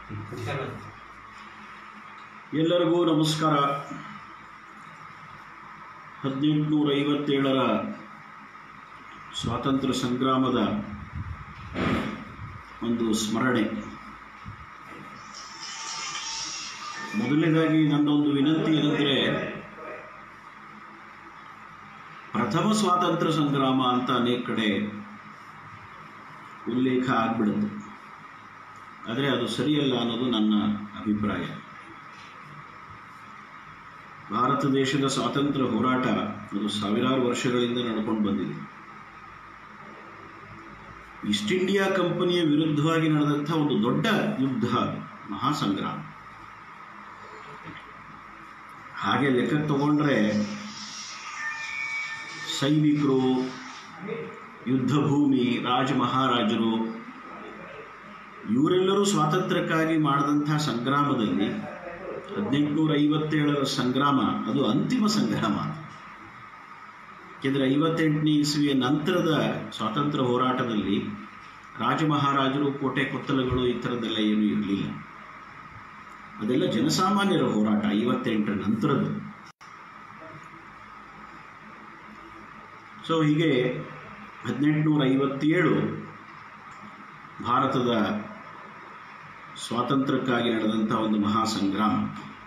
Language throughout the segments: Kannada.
ಎಲ್ಲರಿಗೂ ನಮಸ್ಕಾರ. 1857ರ ಸ್ವಾತಂತ್ರ್ಯ ಸಂಗ್ರಾಮದ ಒಂದು ಸ್ಮರಣೆ. ಮೊದಲನೇದಾಗಿ ನನ್ನೊಂದು ವಿನಂತಿ ಏನಂದರೆ, ಪ್ರಥಮ ಸ್ವಾತಂತ್ರ್ಯ ಸಂಗ್ರಾಮ ಅಂತ ಅನೇಕ ಕಡೆ ಉಲ್ಲೇಖ ಆಗ್ಬಿಡುತ್ತೆ, ಆದರೆ ಅದು ಸರಿಯಲ್ಲ ಅನ್ನೋದು ನನ್ನ ಅಭಿಪ್ರಾಯ. ಭಾರತ ದೇಶದ ಸ್ವಾತಂತ್ರ್ಯ ಹೋರಾಟ ಅದು ಸಾವಿರಾರು ವರ್ಷಗಳಿಂದ ನಡ್ಕೊಂಡು ಬಂದಿದೆ. ಈಸ್ಟ್ ಇಂಡಿಯಾ ಕಂಪನಿಯ ವಿರುದ್ಧವಾಗಿ ನಡೆದಂಥ ಒಂದು ದೊಡ್ಡ ಯುದ್ಧ, ಮಹಾಸಂಗ್ರಾಮ. ಹಾಗೆ ಲೆಕ್ಕಕ್ಕೆ ತಗೊಂಡ್ರೆ ಸೈನಿಕರು, ಯುದ್ಧ ಭೂಮಿ, ರಾಜ ಮಹಾರಾಜರು ಇವರೆಲ್ಲರೂ ಸ್ವಾತಂತ್ರ್ಯಕ್ಕಾಗಿ ಮಾಡಿದಂಥ ಸಂಗ್ರಾಮದಲ್ಲಿ 1857ರ ಸಂಗ್ರಾಮ ಅದು ಅಂತಿಮ ಸಂಗ್ರಾಮ. ಏಕೆಂದರೆ 58ನೇ ಇಸವಿಯ ನಂತರದ ಸ್ವಾತಂತ್ರ್ಯ ಹೋರಾಟದಲ್ಲಿ ರಾಜ ಮಹಾರಾಜರು, ಕೋಟೆ ಕೊತ್ತಲಗಳು ಈ ಥರದ್ದೆಲ್ಲ ಏನೂ ಇರಲಿಲ್ಲ. ಅದೆಲ್ಲ ಜನಸಾಮಾನ್ಯರ ಹೋರಾಟ 58ರ ನಂತರದ್ದು. ಸೊ ಹೀಗೆ 1857 ಭಾರತದ ಸ್ವಾತಂತ್ರ್ಯಕ್ಕಾಗಿ ನಡೆದಂಥ ಒಂದು ಮಹಾಸಂಗ್ರಾಮ.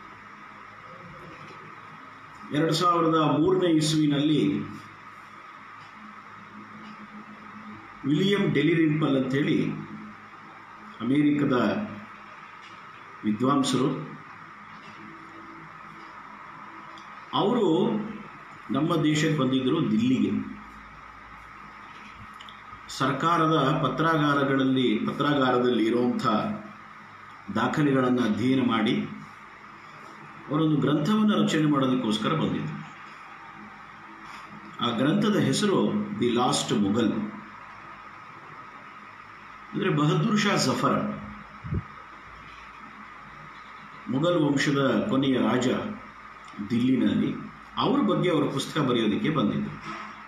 2003ನೇ ಇಸ್ವಿನಲ್ಲಿ ವಿಲಿಯಂ ಡೆಲಿರಿಂಪಲ್ ಅಂತೇಳಿ ಅಮೇರಿಕದ ವಿದ್ವಾಂಸರು, ಅವರು ನಮ್ಮ ದೇಶಕ್ಕೆ ಬಂದಿದ್ದರು ದಿಲ್ಲಿಗೆ. ಸರ್ಕಾರದ ಪತ್ರಾಗಾರದಲ್ಲಿ ಇರುವಂಥ ದಾಖಲೆಗಳನ್ನು ಅಧ್ಯಯನ ಮಾಡಿ ಅವರೊಂದು ಗ್ರಂಥವನ್ನು ರಚನೆ ಮಾಡೋದಕ್ಕೋಸ್ಕರ ಬಂದಿದ್ದರು. ಆ ಗ್ರಂಥದ ಹೆಸರು ದಿ ಲಾಸ್ಟ್ ಮುಘಲ್, ಅಂದರೆ ಬಹದ್ದೂರ್ ಶಾ ಜಫರ್, ಮುಘಲ್ ವಂಶದ ಕೊನೆಯ ರಾಜ ದಿಲ್ಲಿನಲ್ಲಿ. ಅವ್ರ ಬಗ್ಗೆ ಅವರ ಪುಸ್ತಕ ಬರೆಯೋದಕ್ಕೆ ಬಂದಿದ್ದರು.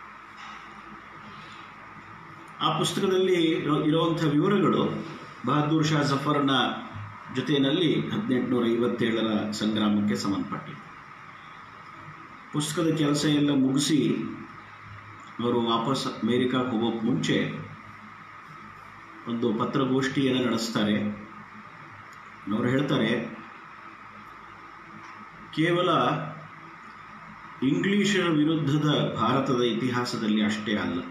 ಆ ಪುಸ್ತಕದಲ್ಲಿ ಇರುವಂಥ ವಿವರಗಳು ಬಹದ್ದೂರ್ ಶಾ ಜಫರ್ನ ಜೊತೆಯಲ್ಲಿ 1857ರ ಸಂಗ್ರಾಮಕ್ಕೆ ಸಂಬಂಧಪಟ್ಟಿದೆ. ಪುಸ್ತಕದ ಕೆಲಸ ಎಲ್ಲ ಮುಗಿಸಿ ಅವರು ವಾಪಸ್ ಅಮೇರಿಕಾಕ್ಕೆ ಹೋಗೋಕ್ಕೆ ಮುಂಚೆ ಒಂದು ಪತ್ರಗೋಷ್ಠಿಯನ್ನು ನಡೆಸ್ತಾರೆ. ಅವರು ಹೇಳ್ತಾರೆ, ಕೇವಲ ಇಂಗ್ಲಿಷರ ವಿರುದ್ಧದ ಭಾರತದ ಇತಿಹಾಸದಲ್ಲಿ ಅಷ್ಟೇ ಅಲ್ಲ,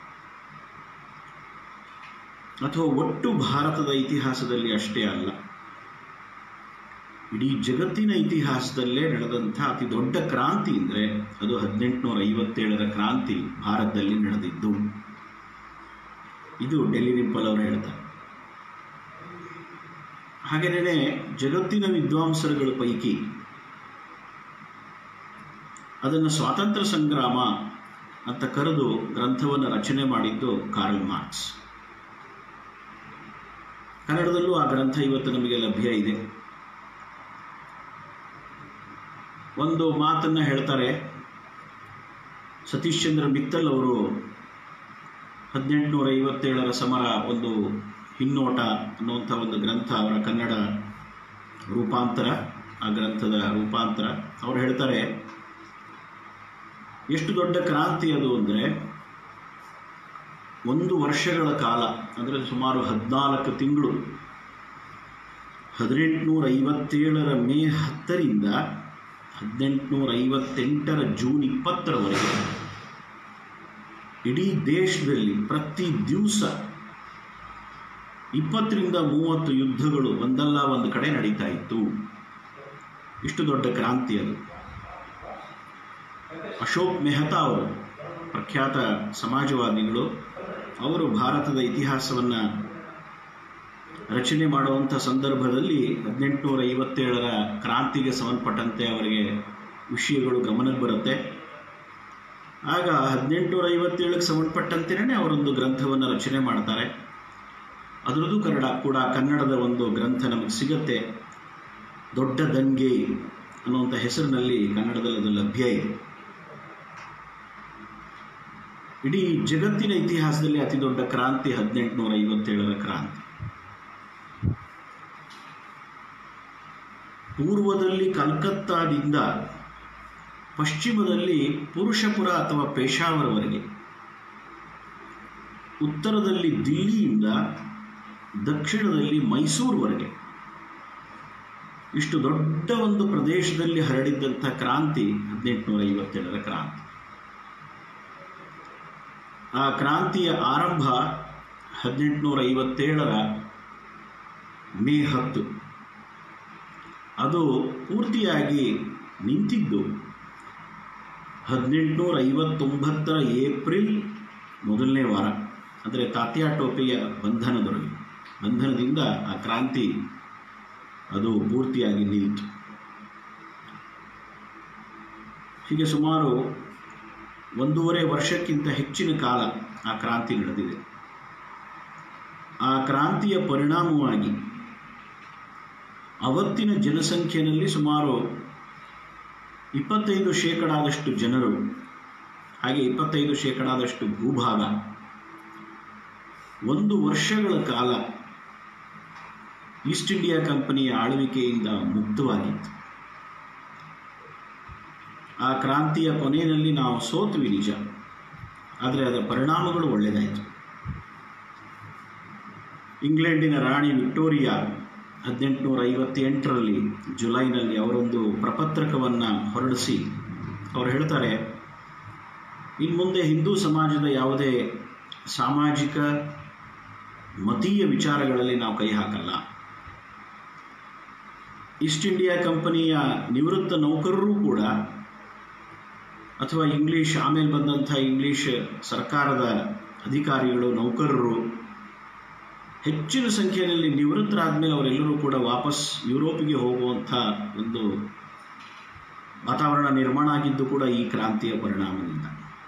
ಅಥವಾ ಒಟ್ಟು ಭಾರತದ ಇತಿಹಾಸದಲ್ಲಿ ಅಷ್ಟೇ ಅಲ್ಲ, ಇಡೀ ಜಗತ್ತಿನ ಇತಿಹಾಸದಲ್ಲೇ ನಡೆದಂಥ ಅತಿ ದೊಡ್ಡ ಕ್ರಾಂತಿ ಅಂದರೆ ಅದು 1857ರ ಕ್ರಾಂತಿ ಭಾರತದಲ್ಲಿ ನಡೆದಿದ್ದು. ಇದು ಡೆಲಿರಿಂಪಲ್ ಅವರು ಹೇಳ್ತಾರೆ. ಹಾಗೆಯೇ ಜಗತ್ತಿನ ವಿದ್ವಾಂಸರುಗಳ ಪೈಕಿ ಅದನ್ನು ಸ್ವಾತಂತ್ರ್ಯ ಸಂಗ್ರಾಮ ಅಂತ ಕರೆದು ಗ್ರಂಥವನ್ನು ರಚನೆ ಮಾಡಿದ್ದು ಕಾರ್ಲ್ ಮಾರ್ಕ್ಸ್. ಕನ್ನಡದಲ್ಲೂ ಆ ಗ್ರಂಥ ಇವತ್ತು ನಮಗೆ ಲಭ್ಯ ಇದೆ. ಒಂದು ಮಾತನ್ನು ಹೇಳ್ತಾರೆ, ಸತೀಶ್ ಚಂದ್ರ ಮಿತ್ತಲ್ ಅವರು 1857ರ ಸಮರ ಒಂದು ಹಿನ್ನೋಟ ಅನ್ನುವಂಥ ಒಂದು ಗ್ರಂಥ, ಅವರ ಕನ್ನಡ ರೂಪಾಂತರ, ಆ ಗ್ರಂಥದ ರೂಪಾಂತರ. ಅವರು ಹೇಳ್ತಾರೆ, ಎಷ್ಟು ದೊಡ್ಡ ಕ್ರಾಂತಿ ಅದು ಅಂದರೆ 1 ವರ್ಷಗಳ ಕಾಲ, ಅಂದರೆ ಸುಮಾರು 14 ತಿಂಗಳು, 1857ರ ಮೇ 10ರಿಂದ 1858ರ ಜೂನ್ 20ರವರೆಗೆ ಇಡೀ ದೇಶದಲ್ಲಿ ಪ್ರತಿ ದಿವಸ 20ರಿಂದ 30 ಯುದ್ಧಗಳು ಒಂದಲ್ಲ ಒಂದು ಕಡೆ ನಡೀತಾ ಇತ್ತು. ಇಷ್ಟು ದೊಡ್ಡ ಕ್ರಾಂತಿ ಅದು. ಅಶೋಕ್ ಮೆಹ್ತಾ ಅವರು, ಪ್ರಖ್ಯಾತ ಸಮಾಜವಾದಿಗಳು, ಅವರು ಭಾರತದ ಇತಿಹಾಸವನ್ನು ರಚನೆ ಮಾಡುವಂಥ ಸಂದರ್ಭದಲ್ಲಿ 1857ರ ಕ್ರಾಂತಿಗೆ ಸಂಬಂಧಪಟ್ಟಂತೆ ಅವರಿಗೆ ವಿಷಯಗಳು ಗಮನಕ್ಕೆ ಬರುತ್ತೆ. ಆಗ 1857ಕ್ಕೆ ಸಂಬಂಧಪಟ್ಟಂತೆಯೇ ಅವರೊಂದು ಗ್ರಂಥವನ್ನು ರಚನೆ ಮಾಡ್ತಾರೆ. ಅದರದ್ದು ಕನ್ನಡದ ಒಂದು ಗ್ರಂಥ ನಮಗೆ ಸಿಗುತ್ತೆ. ದೊಡ್ಡ ದಂಗೆ ಅನ್ನುವಂಥ ಹೆಸರಿನಲ್ಲಿ ಕನ್ನಡದಲ್ಲಿ ಅದು ಲಭ್ಯ ಇದೆ. ಇಡೀ ಜಗತ್ತಿನ ಇತಿಹಾಸದಲ್ಲಿ ಅತಿ ದೊಡ್ಡ ಕ್ರಾಂತಿ 1857ರ ಕ್ರಾಂತಿ. ಪೂರ್ವದಲ್ಲಿ ಕಲ್ಕತ್ತಾದಿಂದ ಪಶ್ಚಿಮದಲ್ಲಿ ಪುರುಷಪುರ ಅಥವಾ ಪೇಶಾವರವರೆಗೆ, ಉತ್ತರದಲ್ಲಿ ದಿಲ್ಲಿಯಿಂದ ದಕ್ಷಿಣದಲ್ಲಿ ಮೈಸೂರುವರೆಗೆ ಇಷ್ಟು ದೊಡ್ಡ ಒಂದು ಪ್ರದೇಶದಲ್ಲಿ ಹರಡಿದ್ದಂಥ ಕ್ರಾಂತಿ 1857ರ ಕ್ರಾಂತಿ. ಆ ಕ್ರಾಂತಿಯ ಆರಂಭ 1857ರ ಮೇ 10. ಅದು ಪೂರ್ತಿಯಾಗಿ ನಿಂತಿದ್ದು 1859ರ ಏಪ್ರಿಲ್ ಮೊದಲನೇ ವಾರ, ಅಂದರೆ ತಾತ್ಯಾ ಟೋಪೆಯ ಬಂಧನದಿಂದ ಆ ಕ್ರಾಂತಿ ಅದು ಪೂರ್ತಿಯಾಗಿ ನಿಂತು. ಹೀಗೆ ಸುಮಾರು 1.5 ವರ್ಷಕ್ಕಿಂತ ಹೆಚ್ಚಿನ ಕಾಲ ಆ ಕ್ರಾಂತಿ ನಡೆದಿದೆ. ಆ ಕ್ರಾಂತಿಯ ಪರಿಣಾಮವಾಗಿ ಅವತ್ತಿನ ಜನಸಂಖ್ಯೆಯಲ್ಲಿ ಸುಮಾರು 25% ಜನರು, ಹಾಗೆ 25% ಭೂಭಾಗ 1 ವರ್ಷಗಳ ಕಾಲ ಈಸ್ಟ್ ಇಂಡಿಯಾ ಕಂಪನಿಯ ಆಳ್ವಿಕೆಯಿಂದ ಮುಕ್ತವಾಗಿತ್ತು. ಆ ಕ್ರಾಂತಿಯ ಕೊನೆಯಲ್ಲಿ ನಾವು ಸೋತ್ವಿ ನಿಜ, ಆದರೆ ಅದರ ಪರಿಣಾಮಗಳು ಒಳ್ಳೆಯದಾಯಿತು. ಇಂಗ್ಲೆಂಡಿನ ರಾಣಿ ವಿಕ್ಟೋರಿಯಾ 1858ರಲ್ಲಿ ಜುಲೈನಲ್ಲಿ ಅವರೊಂದು ಪ್ರಪತ್ರಕವನ್ನು ಹೊರಡಿಸಿ ಅವರು ಹೇಳ್ತಾರೆ, ಇನ್ನು ಮುಂದೆ ಹಿಂದೂ ಸಮಾಜದ ಯಾವುದೇ ಸಾಮಾಜಿಕ ಮತೀಯ ವಿಚಾರಗಳಲ್ಲಿ ನಾವು ಕೈ ಹಾಕಲ್ಲ. ಈಸ್ಟ್ ಇಂಡಿಯಾ ಕಂಪನಿಯ ನಿವೃತ್ತ ನೌಕರರು ಕೂಡ, ಅಥವಾ ಆಮೇಲೆ ಬಂದಂಥ ಇಂಗ್ಲಿಷ್ ಸರ್ಕಾರದ ಅಧಿಕಾರಿಗಳು, ನೌಕರರು ಹೆಚ್ಚಿನ ಸಂಖ್ಯೆಯಲ್ಲಿ ನಿವೃತ್ತರಾದ್ಮೇಲೆ ಅವರೆಲ್ಲರೂ ಕೂಡ ವಾಪಸ್ ಯುರೋಪಿಗೆ ಹೋಗುವಂಥ ಒಂದು ವಾತಾವರಣ ನಿರ್ಮಾಣ ಆಗಿದ್ದು ಕೂಡ ಈ ಕ್ರಾಂತಿಯ ಪರಿಣಾಮದಿಂದ.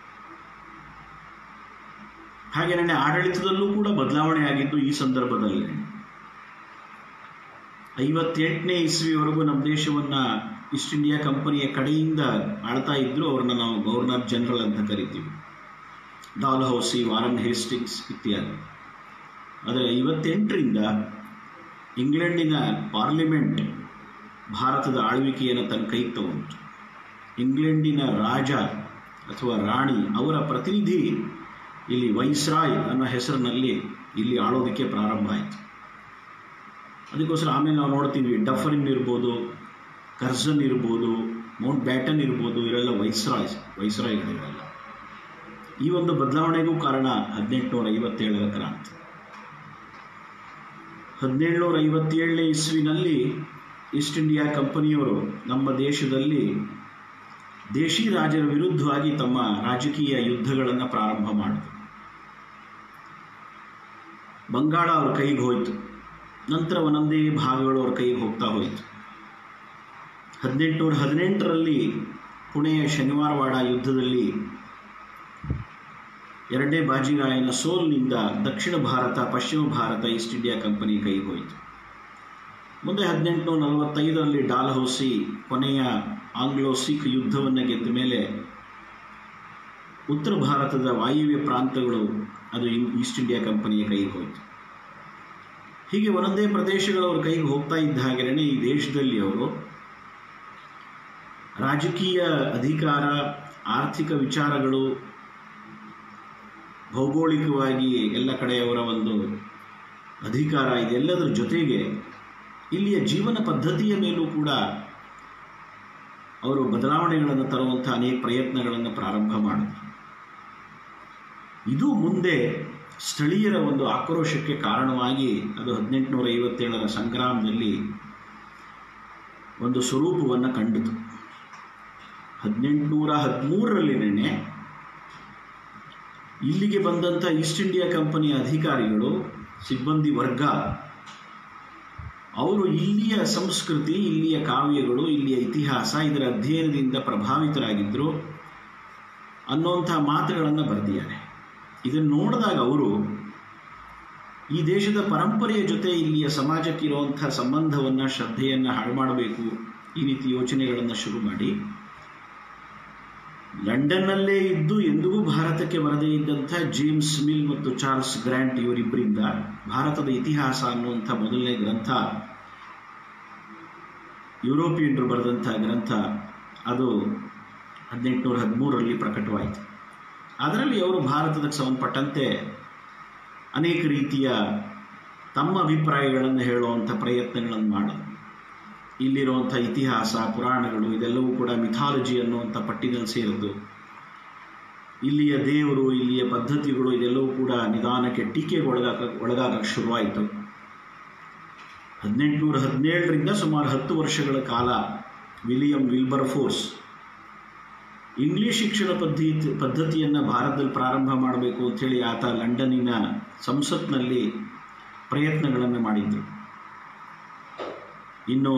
ಹಾಗೆಯೇ ಆಡಳಿತದಲ್ಲೂ ಕೂಡ ಬದಲಾವಣೆ ಆಗಿದ್ದು ಈ ಸಂದರ್ಭದಲ್ಲಿ. 58ನೇ ಇಸ್ವಿವರೆಗೂ ನಮ್ಮ ದೇಶವನ್ನು ಈಸ್ಟ್ ಇಂಡಿಯಾ ಕಂಪನಿಯ ಕಡೆಯಿಂದ ಆಳ್ತಾ ಇದ್ರು. ಅವ್ರನ್ನ ನಾವು ಗವರ್ನರ್ ಜನರಲ್ ಅಂತ ಕರಿತೀವಿ, ಡಾಲ್ಹೌಸಿ, ವಾರನ್ ಹೇಸ್ಟಿಂಗ್ಸ್ ಇತ್ಯಾದಿ. ಆದರೆ 58ರಿಂದ ಇಂಗ್ಲೆಂಡಿನ ಪಾರ್ಲಿಮೆಂಟ್ ಭಾರತದ ಆಳ್ವಿಕೆಯನ್ನು ತನ್ನ ಕೈಗೆ ತಗೊಂಡು, ಇಂಗ್ಲೆಂಡಿನ ರಾಜ ಅಥವಾ ರಾಣಿ ಅವರ ಪ್ರತಿನಿಧಿ ಇಲ್ಲಿ ವೈಸ್ರಾಯ್ ಅನ್ನೋ ಹೆಸರಿನಲ್ಲಿ ಇಲ್ಲಿ ಆಳೋದಕ್ಕೆ ಪ್ರಾರಂಭ ಆಯಿತು. ಅದಕ್ಕೋಸ್ಕರ ಆಮೇಲೆ ನಾವು ನೋಡ್ತೀವಿ, ಡಫರಿನ್ ಇರ್ಬೋದು, ಕರ್ಜನ್ ಇರ್ಬೋದು, ಮೌಂಟ್ ಬ್ಯಾಟನ್ ಇರ್ಬೋದು, ಇವರೆಲ್ಲ ವೈಸ್ರಾಯ್ಗಳಿರಲ್ಲ. ಈ ಒಂದು ಬದಲಾವಣೆಗೂ ಕಾರಣ 1857ರ ಕ್ರಾಂತಿ. 1757ನೇ ಇಸ್ವಿನಲ್ಲಿ ಈಸ್ಟ್ ಇಂಡಿಯಾ ಕಂಪನಿಯವರು ನಮ್ಮ ದೇಶದಲ್ಲಿ ದೇಶಿ ರಾಜರ ವಿರುದ್ಧವಾಗಿ ತಮ್ಮ ರಾಜಕೀಯ ಯುದ್ಧಗಳನ್ನು ಪ್ರಾರಂಭ ಮಾಡಿದರು. ಬಂಗಾಳ ಅವ್ರ ಕೈಗೆ ಹೋಯಿತು, ನಂತರ ಒಂದೊಂದೇ ಭಾಗಗಳು ಅವ್ರ ಕೈಗೆ ಹೋಗ್ತಾ ಹೋಯಿತು. 1818ರಲ್ಲಿ ಪುಣೆಯ ಶನಿವಾರವಾಡ ಯುದ್ಧದಲ್ಲಿ 2ನೇ ಬಾಜಿರಾಯನ ಸೋಲಿನಿಂದ ದಕ್ಷಿಣ ಭಾರತ, ಪಶ್ಚಿಮ ಭಾರತ ಈಸ್ಟ್ ಇಂಡಿಯಾ ಕಂಪನಿ ಕೈಗೆ ಹೋಯಿತು. ಮುಂದೆ 1845ರಲ್ಲಿ ಡಾಲ್ಹೌಸಿ ಕೊನೆಯ ಆಂಗ್ಲೋ ಸಿಖ್ ಯುದ್ಧವನ್ನು ಗೆದ್ದ ಮೇಲೆ ಉತ್ತರ ಭಾರತದ ವಾಯುವ್ಯ ಪ್ರಾಂತಗಳು ಅದು ಈಸ್ಟ್ ಇಂಡಿಯಾ ಕಂಪನಿಯ ಕೈಗೆ ಹೋಯಿತು. ಹೀಗೆ ಒಂದೊಂದೇ ಪ್ರದೇಶಗಳು ಅವ್ರ ಕೈಗೆ ಹೋಗ್ತಾ ಇದ್ದ ಹಾಗೆಯೇ ಈ ದೇಶದಲ್ಲಿ ಅವರು ರಾಜಕೀಯ ಅಧಿಕಾರ, ಆರ್ಥಿಕ ವಿಚಾರಗಳು, ಭೌಗೋಳಿಕವಾಗಿ ಎಲ್ಲ ಕಡೆಯವರ ಒಂದು ಅಧಿಕಾರ, ಇದೆಲ್ಲದರ ಜೊತೆಗೆ ಇಲ್ಲಿಯ ಜೀವನ ಪದ್ಧತಿಯ ಮೇಲೂ ಕೂಡ ಅವರು ಬದಲಾವಣೆಗಳನ್ನು ತರುವಂಥ ಅನೇಕ ಪ್ರಯತ್ನಗಳನ್ನು ಪ್ರಾರಂಭ ಮಾಡಿದರು. ಇದು ಮುಂದೆ ಸ್ಥಳೀಯರ ಒಂದು ಆಕ್ರೋಶಕ್ಕೆ ಕಾರಣವಾಗಿ ಅದು 1857ರ ಸಂಗ್ರಾಮದಲ್ಲಿ ಒಂದು ಸ್ವರೂಪವನ್ನು ಕಂಡಿತು. 1813ರಲ್ಲಿ ಇಲ್ಲಿಗೆ ಬಂದಂಥ ಈಸ್ಟ್ ಇಂಡಿಯಾ ಕಂಪನಿಯ ಅಧಿಕಾರಿಗಳು, ಸಿಬ್ಬಂದಿ ವರ್ಗ, ಅವರು ಇಲ್ಲಿಯ ಸಂಸ್ಕೃತಿ, ಇಲ್ಲಿಯ ಕಾವ್ಯಗಳು, ಇಲ್ಲಿಯ ಇತಿಹಾಸ, ಇದರ ಅಧ್ಯಯನದಿಂದ ಪ್ರಭಾವಿತರಾಗಿದ್ದರು ಅನ್ನುವಂಥ ಮಾತುಗಳನ್ನು ಬರೆದಿದ್ದಾರೆ. ಇದನ್ನು ನೋಡಿದಾಗ ಅವರು ಈ ದೇಶದ ಪರಂಪರೆಯ ಜೊತೆ ಇಲ್ಲಿಯ ಸಮಾಜಕ್ಕಿರುವಂಥ ಸಂಬಂಧವನ್ನು, ಶ್ರದ್ಧೆಯನ್ನು ಹಾಳು ಮಾಡಬೇಕು, ಈ ರೀತಿ ಯೋಚನೆಗಳನ್ನು ಶುರು ಮಾಡಿ ಲಂಡನ್ನಲ್ಲೇ ಇದ್ದು ಎಂದಿಗೂ ಭಾರತಕ್ಕೆ ಬರದೇ ಇದ್ದಂಥ ಜೇಮ್ಸ್ ಮಿಲ್ ಮತ್ತು ಚಾರ್ಲ್ಸ್ ಗ್ರ್ಯಾಂಟ್ ಇವರಿಬ್ಬರಿಂದ ಭಾರತದ ಇತಿಹಾಸ ಅನ್ನುವಂಥ ಮೊದಲನೇ ಗ್ರಂಥ ಯುರೋಪಿಯನ್ರು ಬರೆದಂಥ ಗ್ರಂಥ. ಅದು 1813ರಲ್ಲಿ ಪ್ರಕಟವಾಯಿತು. ಅದರಲ್ಲಿ ಅವರು ಭಾರತಕ್ಕೆ ಸಂಬಂಧಪಟ್ಟಂತೆ ಅನೇಕ ರೀತಿಯ ತಮ್ಮ ಅಭಿಪ್ರಾಯಗಳನ್ನು ಹೇಳುವಂಥ ಪ್ರಯತ್ನಗಳನ್ನು ಮಾಡಿದ್ರು. ಇಲ್ಲಿರುವಂಥ ಇತಿಹಾಸ, ಪುರಾಣಗಳು ಇದೆಲ್ಲವೂ ಕೂಡ ಮಿಥಾಲಜಿ ಅನ್ನುವಂಥ ಪಟ್ಟಿನಲ್ಲಿ ಸೇರಿದ್ದು. ಇಲ್ಲಿಯ ದೇವರು, ಇಲ್ಲಿಯ ಪದ್ಧತಿಗಳು ಇದೆಲ್ಲವೂ ಕೂಡ ನಿಧಾನಕ್ಕೆ ಟೀಕೆಗೆ ಒಳಗಾಗಕ್ಕೆ ಶುರುವಾಯಿತು. 1817ರಿಂದ ಸುಮಾರು 10 ವರ್ಷಗಳ ಕಾಲ ವಿಲಿಯಂ ವಿಲ್ಬರ್ಫೋರ್ಸ್ ಇಂಗ್ಲಿಷ್ ಶಿಕ್ಷಣ ಪದ್ಧತಿಯನ್ನು ಭಾರತದಲ್ಲಿ ಪ್ರಾರಂಭ ಮಾಡಬೇಕು ಅಂಥೇಳಿ ಆತ ಲಂಡನ್ನಿನ ಸಂಸತ್ನಲ್ಲಿ ಪ್ರಯತ್ನಗಳನ್ನು ಮಾಡಿದ್ರು. ಇನ್ನು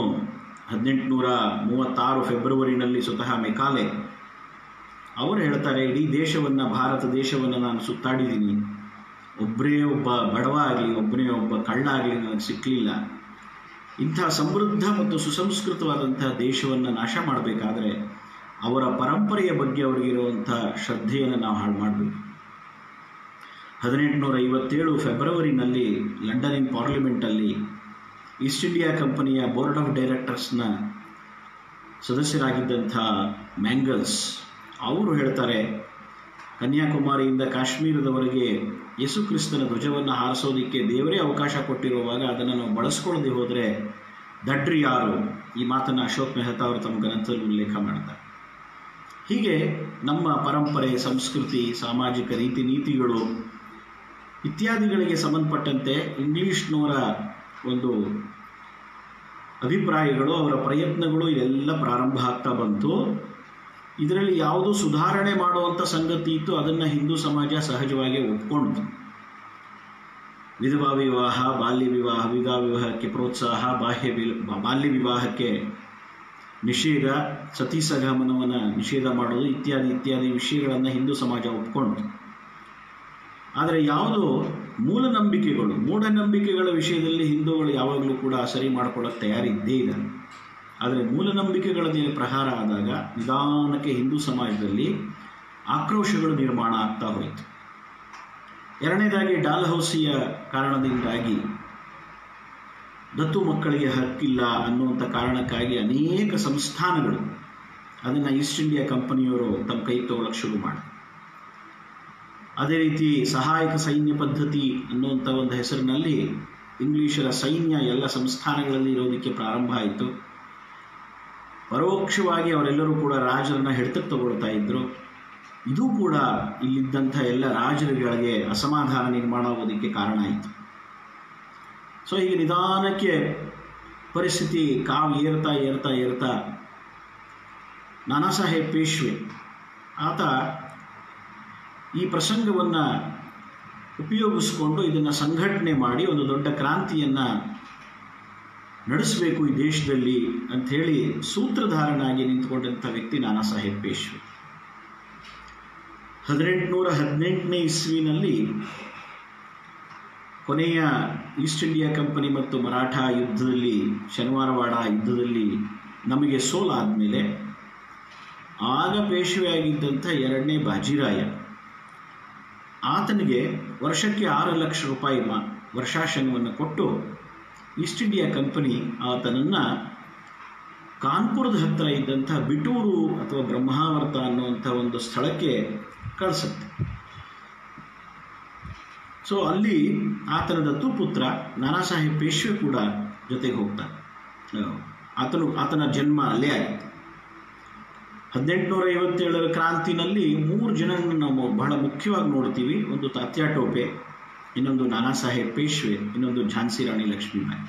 1836 ಫೆಬ್ರವರಿನಲ್ಲಿ ಸ್ವತಃ ಮೆಕಾಲೆ ಅವರು ಹೇಳ್ತಾರೆ, ಇಡೀ ದೇಶವನ್ನು, ಭಾರತ ದೇಶವನ್ನು ನಾನು ಸುತ್ತಾಡಿದ್ದೀನಿ, ಒಬ್ಬರೇ ಒಬ್ಬ ಬಡವ ಆಗಲಿ, ಒಬ್ಬನೇ ಒಬ್ಬ ಕಳ್ಳ ಆಗಲಿ ನನಗೆ ಸಿಕ್ಕಲಿಲ್ಲ. ಇಂಥ ಸಮೃದ್ಧ ಮತ್ತು ಸುಸಂಸ್ಕೃತವಾದಂಥ ದೇಶವನ್ನು ನಾಶ ಮಾಡಬೇಕಾದ್ರೆ ಅವರ ಪರಂಪರೆಯ ಬಗ್ಗೆ ಅವರಿಗಿರುವಂಥ ಶ್ರದ್ಧೆಯನ್ನು ನಾವು ಹಾಳು ಮಾಡಬೇಕು. 1857 ಫೆಬ್ರವರಿನಲ್ಲಿ ಲಂಡನ್ನಿನ ಪಾರ್ಲಿಮೆಂಟಲ್ಲಿ ಈಸ್ಟ್ ಇಂಡಿಯಾ ಕಂಪನಿಯ ಬೋರ್ಡ್ ಆಫ್ ಡೈರೆಕ್ಟರ್ಸ್ನ ಸದಸ್ಯರಾಗಿದ್ದಂಥ ಮ್ಯಾಂಗಲ್ಸ್ ಅವರು ಹೇಳ್ತಾರೆ, ಕನ್ಯಾಕುಮಾರಿಯಿಂದ ಕಾಶ್ಮೀರದವರೆಗೆ ಯೇಸು ಕ್ರಿಸ್ತನ ಧ್ವಜವನ್ನು ಹಾರಿಸೋದಕ್ಕೆ ದೇವರೇ ಅವಕಾಶ ಕೊಟ್ಟಿರುವಾಗ ಅದನ್ನು ನಾವು ಬಳಸ್ಕೊಳ್ಳದೆ ಹೋದರೆ ದಡ್ರಿ ಯಾರು? ಈ ಮಾತನ್ನು ಅಶೋಕ್ ಮೆಹ್ತಾ ಅವರು ತಮ್ಮ ಗ್ರಂಥದಲ್ಲಿ ಉಲ್ಲೇಖ ಮಾಡ್ತಾರೆ. ಹೀಗೆ ನಮ್ಮ ಪರಂಪರೆ, ಸಂಸ್ಕೃತಿ, ಸಾಮಾಜಿಕ ರೀತಿ ನೀತಿಗಳು ಇತ್ಯಾದಿಗಳಿಗೆ ಸಂಬಂಧಪಟ್ಟಂತೆ ಇಂಗ್ಲಿಷ್ನವರ ಒಂದು ಅಭಿಪ್ರಾಯಗಳು, ಅವರ ಪ್ರಯತ್ನಗಳು ಇದೆಲ್ಲ ಪ್ರಾರಂಭ ಆಗ್ತಾ ಬಂತು. ಇದರಲ್ಲಿ ಯಾವುದು ಸುಧಾರಣೆ ಮಾಡುವಂಥ ಸಂಗತಿ ಇತ್ತು ಅದನ್ನು ಹಿಂದೂ ಸಮಾಜ ಸಹಜವಾಗಿ ಒಪ್ಕೊಂಡಿತು. ವಿಧವಾ ವಿವಾಹ, ಬಾಲ್ಯ ವಿವಾಹ, ವಿಧವಾ ವಿವಾಹಕ್ಕೆ ಪ್ರೋತ್ಸಾಹ, ಬಾಲ್ಯ ವಿವಾಹಕ್ಕೆ ನಿಷೇಧ, ಸತಿ ಸಹಗಮನವನ್ನು ನಿಷೇಧ ಮಾಡೋದು ಇತ್ಯಾದಿ ಇತ್ಯಾದಿ ವಿಷಯಗಳನ್ನು ಹಿಂದೂ ಸಮಾಜ ಒಪ್ಕೊಂಡಿತು. ಆದರೆ ಯಾವುದು ಮೂಢನಂಬಿಕೆಗಳು, ಮೂಢನಂಬಿಕೆಗಳ ವಿಷಯದಲ್ಲಿ ಹಿಂದೂಗಳು ಯಾವಾಗಲೂ ಕೂಡ ಸರಿ ಮಾಡ್ಕೊಳ್ಳೋಕ್ಕೆ ತಯಾರಿದ್ದೇ ಇದ್ದಾರೆ. ಆದರೆ ಮೂಢನಂಬಿಕೆಗಳ ಮೇಲೆ ಪ್ರಹಾರ ಆದಾಗ ನಿಧಾನಕ್ಕೆ ಹಿಂದೂ ಸಮಾಜದಲ್ಲಿ ಆಕ್ರೋಶಗಳು ನಿರ್ಮಾಣ ಆಗ್ತಾ ಹೋಯಿತು. ಎರಡನೇದಾಗಿ ಡಾಲ್ಹೌಸಿಯ ಕಾರಣದಿಂದಾಗಿ ದತ್ತು ಮಕ್ಕಳಿಗೆ ಹಕ್ಕಿಲ್ಲ ಅನ್ನುವಂಥ ಕಾರಣಕ್ಕಾಗಿ ಅನೇಕ ಸಂಸ್ಥಾನಗಳು ಅದನ್ನು ಈಸ್ಟ್ ಇಂಡಿಯಾ ಕಂಪನಿಯವರು ತಮ್ಮ ಕೈ ತಗೊಳ್ಳೋಕ್ಕೆ ಶುರು ಮಾಡಿದ್ರು. ಅದೇ ರೀತಿ ಸಹಾಯಕ ಸೈನ್ಯ ಪದ್ಧತಿ ಅನ್ನುವಂಥ ಒಂದು ಹೆಸರಿನಲ್ಲಿ ಇಂಗ್ಲಿಷರ ಸೈನ್ಯ ಎಲ್ಲ ಸಂಸ್ಥಾನಗಳಲ್ಲಿ ಇರೋದಕ್ಕೆ ಪ್ರಾರಂಭ ಆಯಿತು. ಪರೋಕ್ಷವಾಗಿ ಅವರೆಲ್ಲರೂ ಕೂಡ ರಾಜರನ್ನ ಹಿಡಿತಕ್ಕೆ ತಗೊಳ್ತಾ ಇದ್ರು. ಇದು ಕೂಡ ಇಲ್ಲಿದ್ದಂಥ ಎಲ್ಲ ರಾಜರುಗಳಿಗೆ ಅಸಮಾಧಾನ ನಿರ್ಮಾಣ ಆಗೋದಕ್ಕೆ ಕಾರಣ ಆಯಿತು. ಸೊ ಹೀಗೆ ನಿಧಾನಕ್ಕೆ ಪರಿಸ್ಥಿತಿ ಕಾವು ಏರ್ತಾ ಏರ್ತಾ ಏರ್ತಾ ನಾನಾ ಸಾಹೇಬ್ ಪೇಶ್ವೆ ಆತ ಈ ಪ್ರಸಂಗವನ್ನು ಉಪಯೋಗಿಸ್ಕೊಂಡು ಇದನ್ನು ಸಂಘಟನೆ ಮಾಡಿ ಒಂದು ದೊಡ್ಡ ಕ್ರಾಂತಿಯನ್ನು ನಡೆಸಬೇಕು ಈ ದೇಶದಲ್ಲಿ ಅಂಥೇಳಿ ಸೂತ್ರಧಾರನಾಗಿ ನಿಂತುಕೊಂಡಂಥ ವ್ಯಕ್ತಿ ನಾನಾ ಸಾಹೇಬ್ ಪೇಶ್ವೆ. 1818ನೇ ಇಸ್ವಿನಲ್ಲಿ ಕೊನೆಯ ಈಸ್ಟ್ ಇಂಡಿಯಾ ಕಂಪನಿ ಮತ್ತು ಮರಾಠ ಯುದ್ಧದಲ್ಲಿ, ಶನಿವಾರವಾಡ ಯುದ್ಧದಲ್ಲಿ ನಮಗೆ ಸೋಲಾದಮೇಲೆ ಆಗ ಪೇಶ್ವೆ ಆಗಿದ್ದಂಥ ಎರಡನೇ ಬಾಜಿರಾಯ ಆತನಿಗೆ ವರ್ಷಕ್ಕೆ 6 ಲಕ್ಷ ರೂಪಾಯಿ ವರ್ಷಾಶನವನ್ನು ಕೊಟ್ಟು ಈಸ್ಟ್ ಇಂಡಿಯಾ ಕಂಪನಿ ಆತನನ್ನು ಕಾನ್ಪುರದ ಹತ್ತಿರ ಇದ್ದಂಥ ಬಿಟೂರು ಅಥವಾ ಬ್ರಹ್ಮಾವರ್ತ ಅನ್ನುವಂಥ ಒಂದು ಸ್ಥಳಕ್ಕೆ ಕಳಿಸುತ್ತೆ. ಸೊ ಅಲ್ಲಿ ಆತನ ದತ್ತುಪುತ್ರ ನಾನಾ ಸಾಹೇಬ್ ಪೇಶ್ವೆ ಕೂಡ ಜೊತೆಗೆ ಹೋಗ್ತಾನೆ. ಆತನ ಜನ್ಮ ಅಲ್ಲೇ ಆಯಿತು. 1857ರ ಕ್ರಾಂತಿನಲ್ಲಿ 3 ಜನರನ್ನು ನಾವು ಬಹಳ ಮುಖ್ಯವಾಗಿ ನೋಡ್ತೀವಿ. ಒಂದು ತಾತ್ಯಾ ಟೋಪೆ, ಇನ್ನೊಂದು ನಾನಾ ಸಾಹೇಬ್ ಪೇಶ್ವೆ, ಇನ್ನೊಂದು ಝಾನ್ಸಿ ರಾಣಿ ಲಕ್ಷ್ಮೀಬಾಯಿ.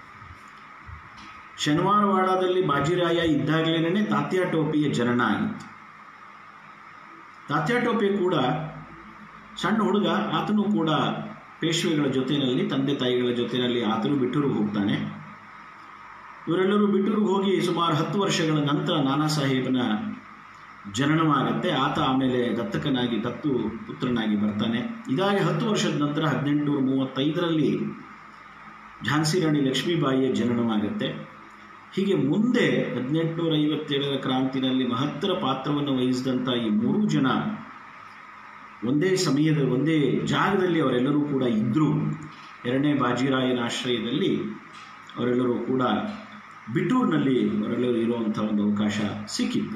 ಶನಿವಾರವಾಡದಲ್ಲಿ ಬಾಜಿರಾಯ ಇದ್ದಾಗಲೇ ತಾತ್ಯಾ ಟೋಪೆಯ ಜನನ ಆಗಿತ್ತು. ತಾತ್ಯಾ ಟೋಪೆ ಕೂಡ ಸಣ್ಣ ಹುಡುಗ, ಆತನು ಕೂಡ ಪೇಶ್ವೆಗಳ ಜೊತೆಯಲ್ಲಿ, ತಂದೆ ತಾಯಿಗಳ ಜೊತೆಯಲ್ಲಿ ಆತನು ಬಿಟ್ಟೂರಿಗೆ ಹೋಗ್ತಾನೆ. ಇವರೆಲ್ಲರೂ ಬಿಟ್ಟೂರಿಗೆ ಹೋಗಿ ಸುಮಾರು 10 ವರ್ಷಗಳ ನಂತರ ನಾನಾ ಸಾಹೇಬನ ಜನನವಾಗುತ್ತೆ. ಆತ ಆಮೇಲೆ ದತ್ತು ಪುತ್ರನಾಗಿ ಬರ್ತಾನೆ. ಇದಾಗಿ 10 ವರ್ಷದ ನಂತರ 1835ರಲ್ಲಿ ಝಾನ್ಸಿ ರಾಣಿ ಲಕ್ಷ್ಮೀಬಾಯಿಯ ಜನನವಾಗುತ್ತೆ. ಹೀಗೆ ಮುಂದೆ 1857ರ ಕ್ರಾಂತಿನಲ್ಲಿ ಮಹತ್ತರ ಪಾತ್ರವನ್ನು ವಹಿಸಿದಂಥ ಈ 3 ಜನ ಒಂದೇ ಸಮಯದ ಒಂದೇ ಜಾಗದಲ್ಲಿ ಅವರೆಲ್ಲರೂ ಕೂಡ ಇದ್ದರು. ಎರಡನೇ ಬಾಜಿರಾಯನ ಆಶ್ರಯದಲ್ಲಿ ಅವರೆಲ್ಲರೂ ಕೂಡ ಬಿಟೂರ್ನಲ್ಲಿ ಬರಲು ಇರುವಂಥ ಒಂದು ಅವಕಾಶ ಸಿಕ್ಕಿತ್ತು.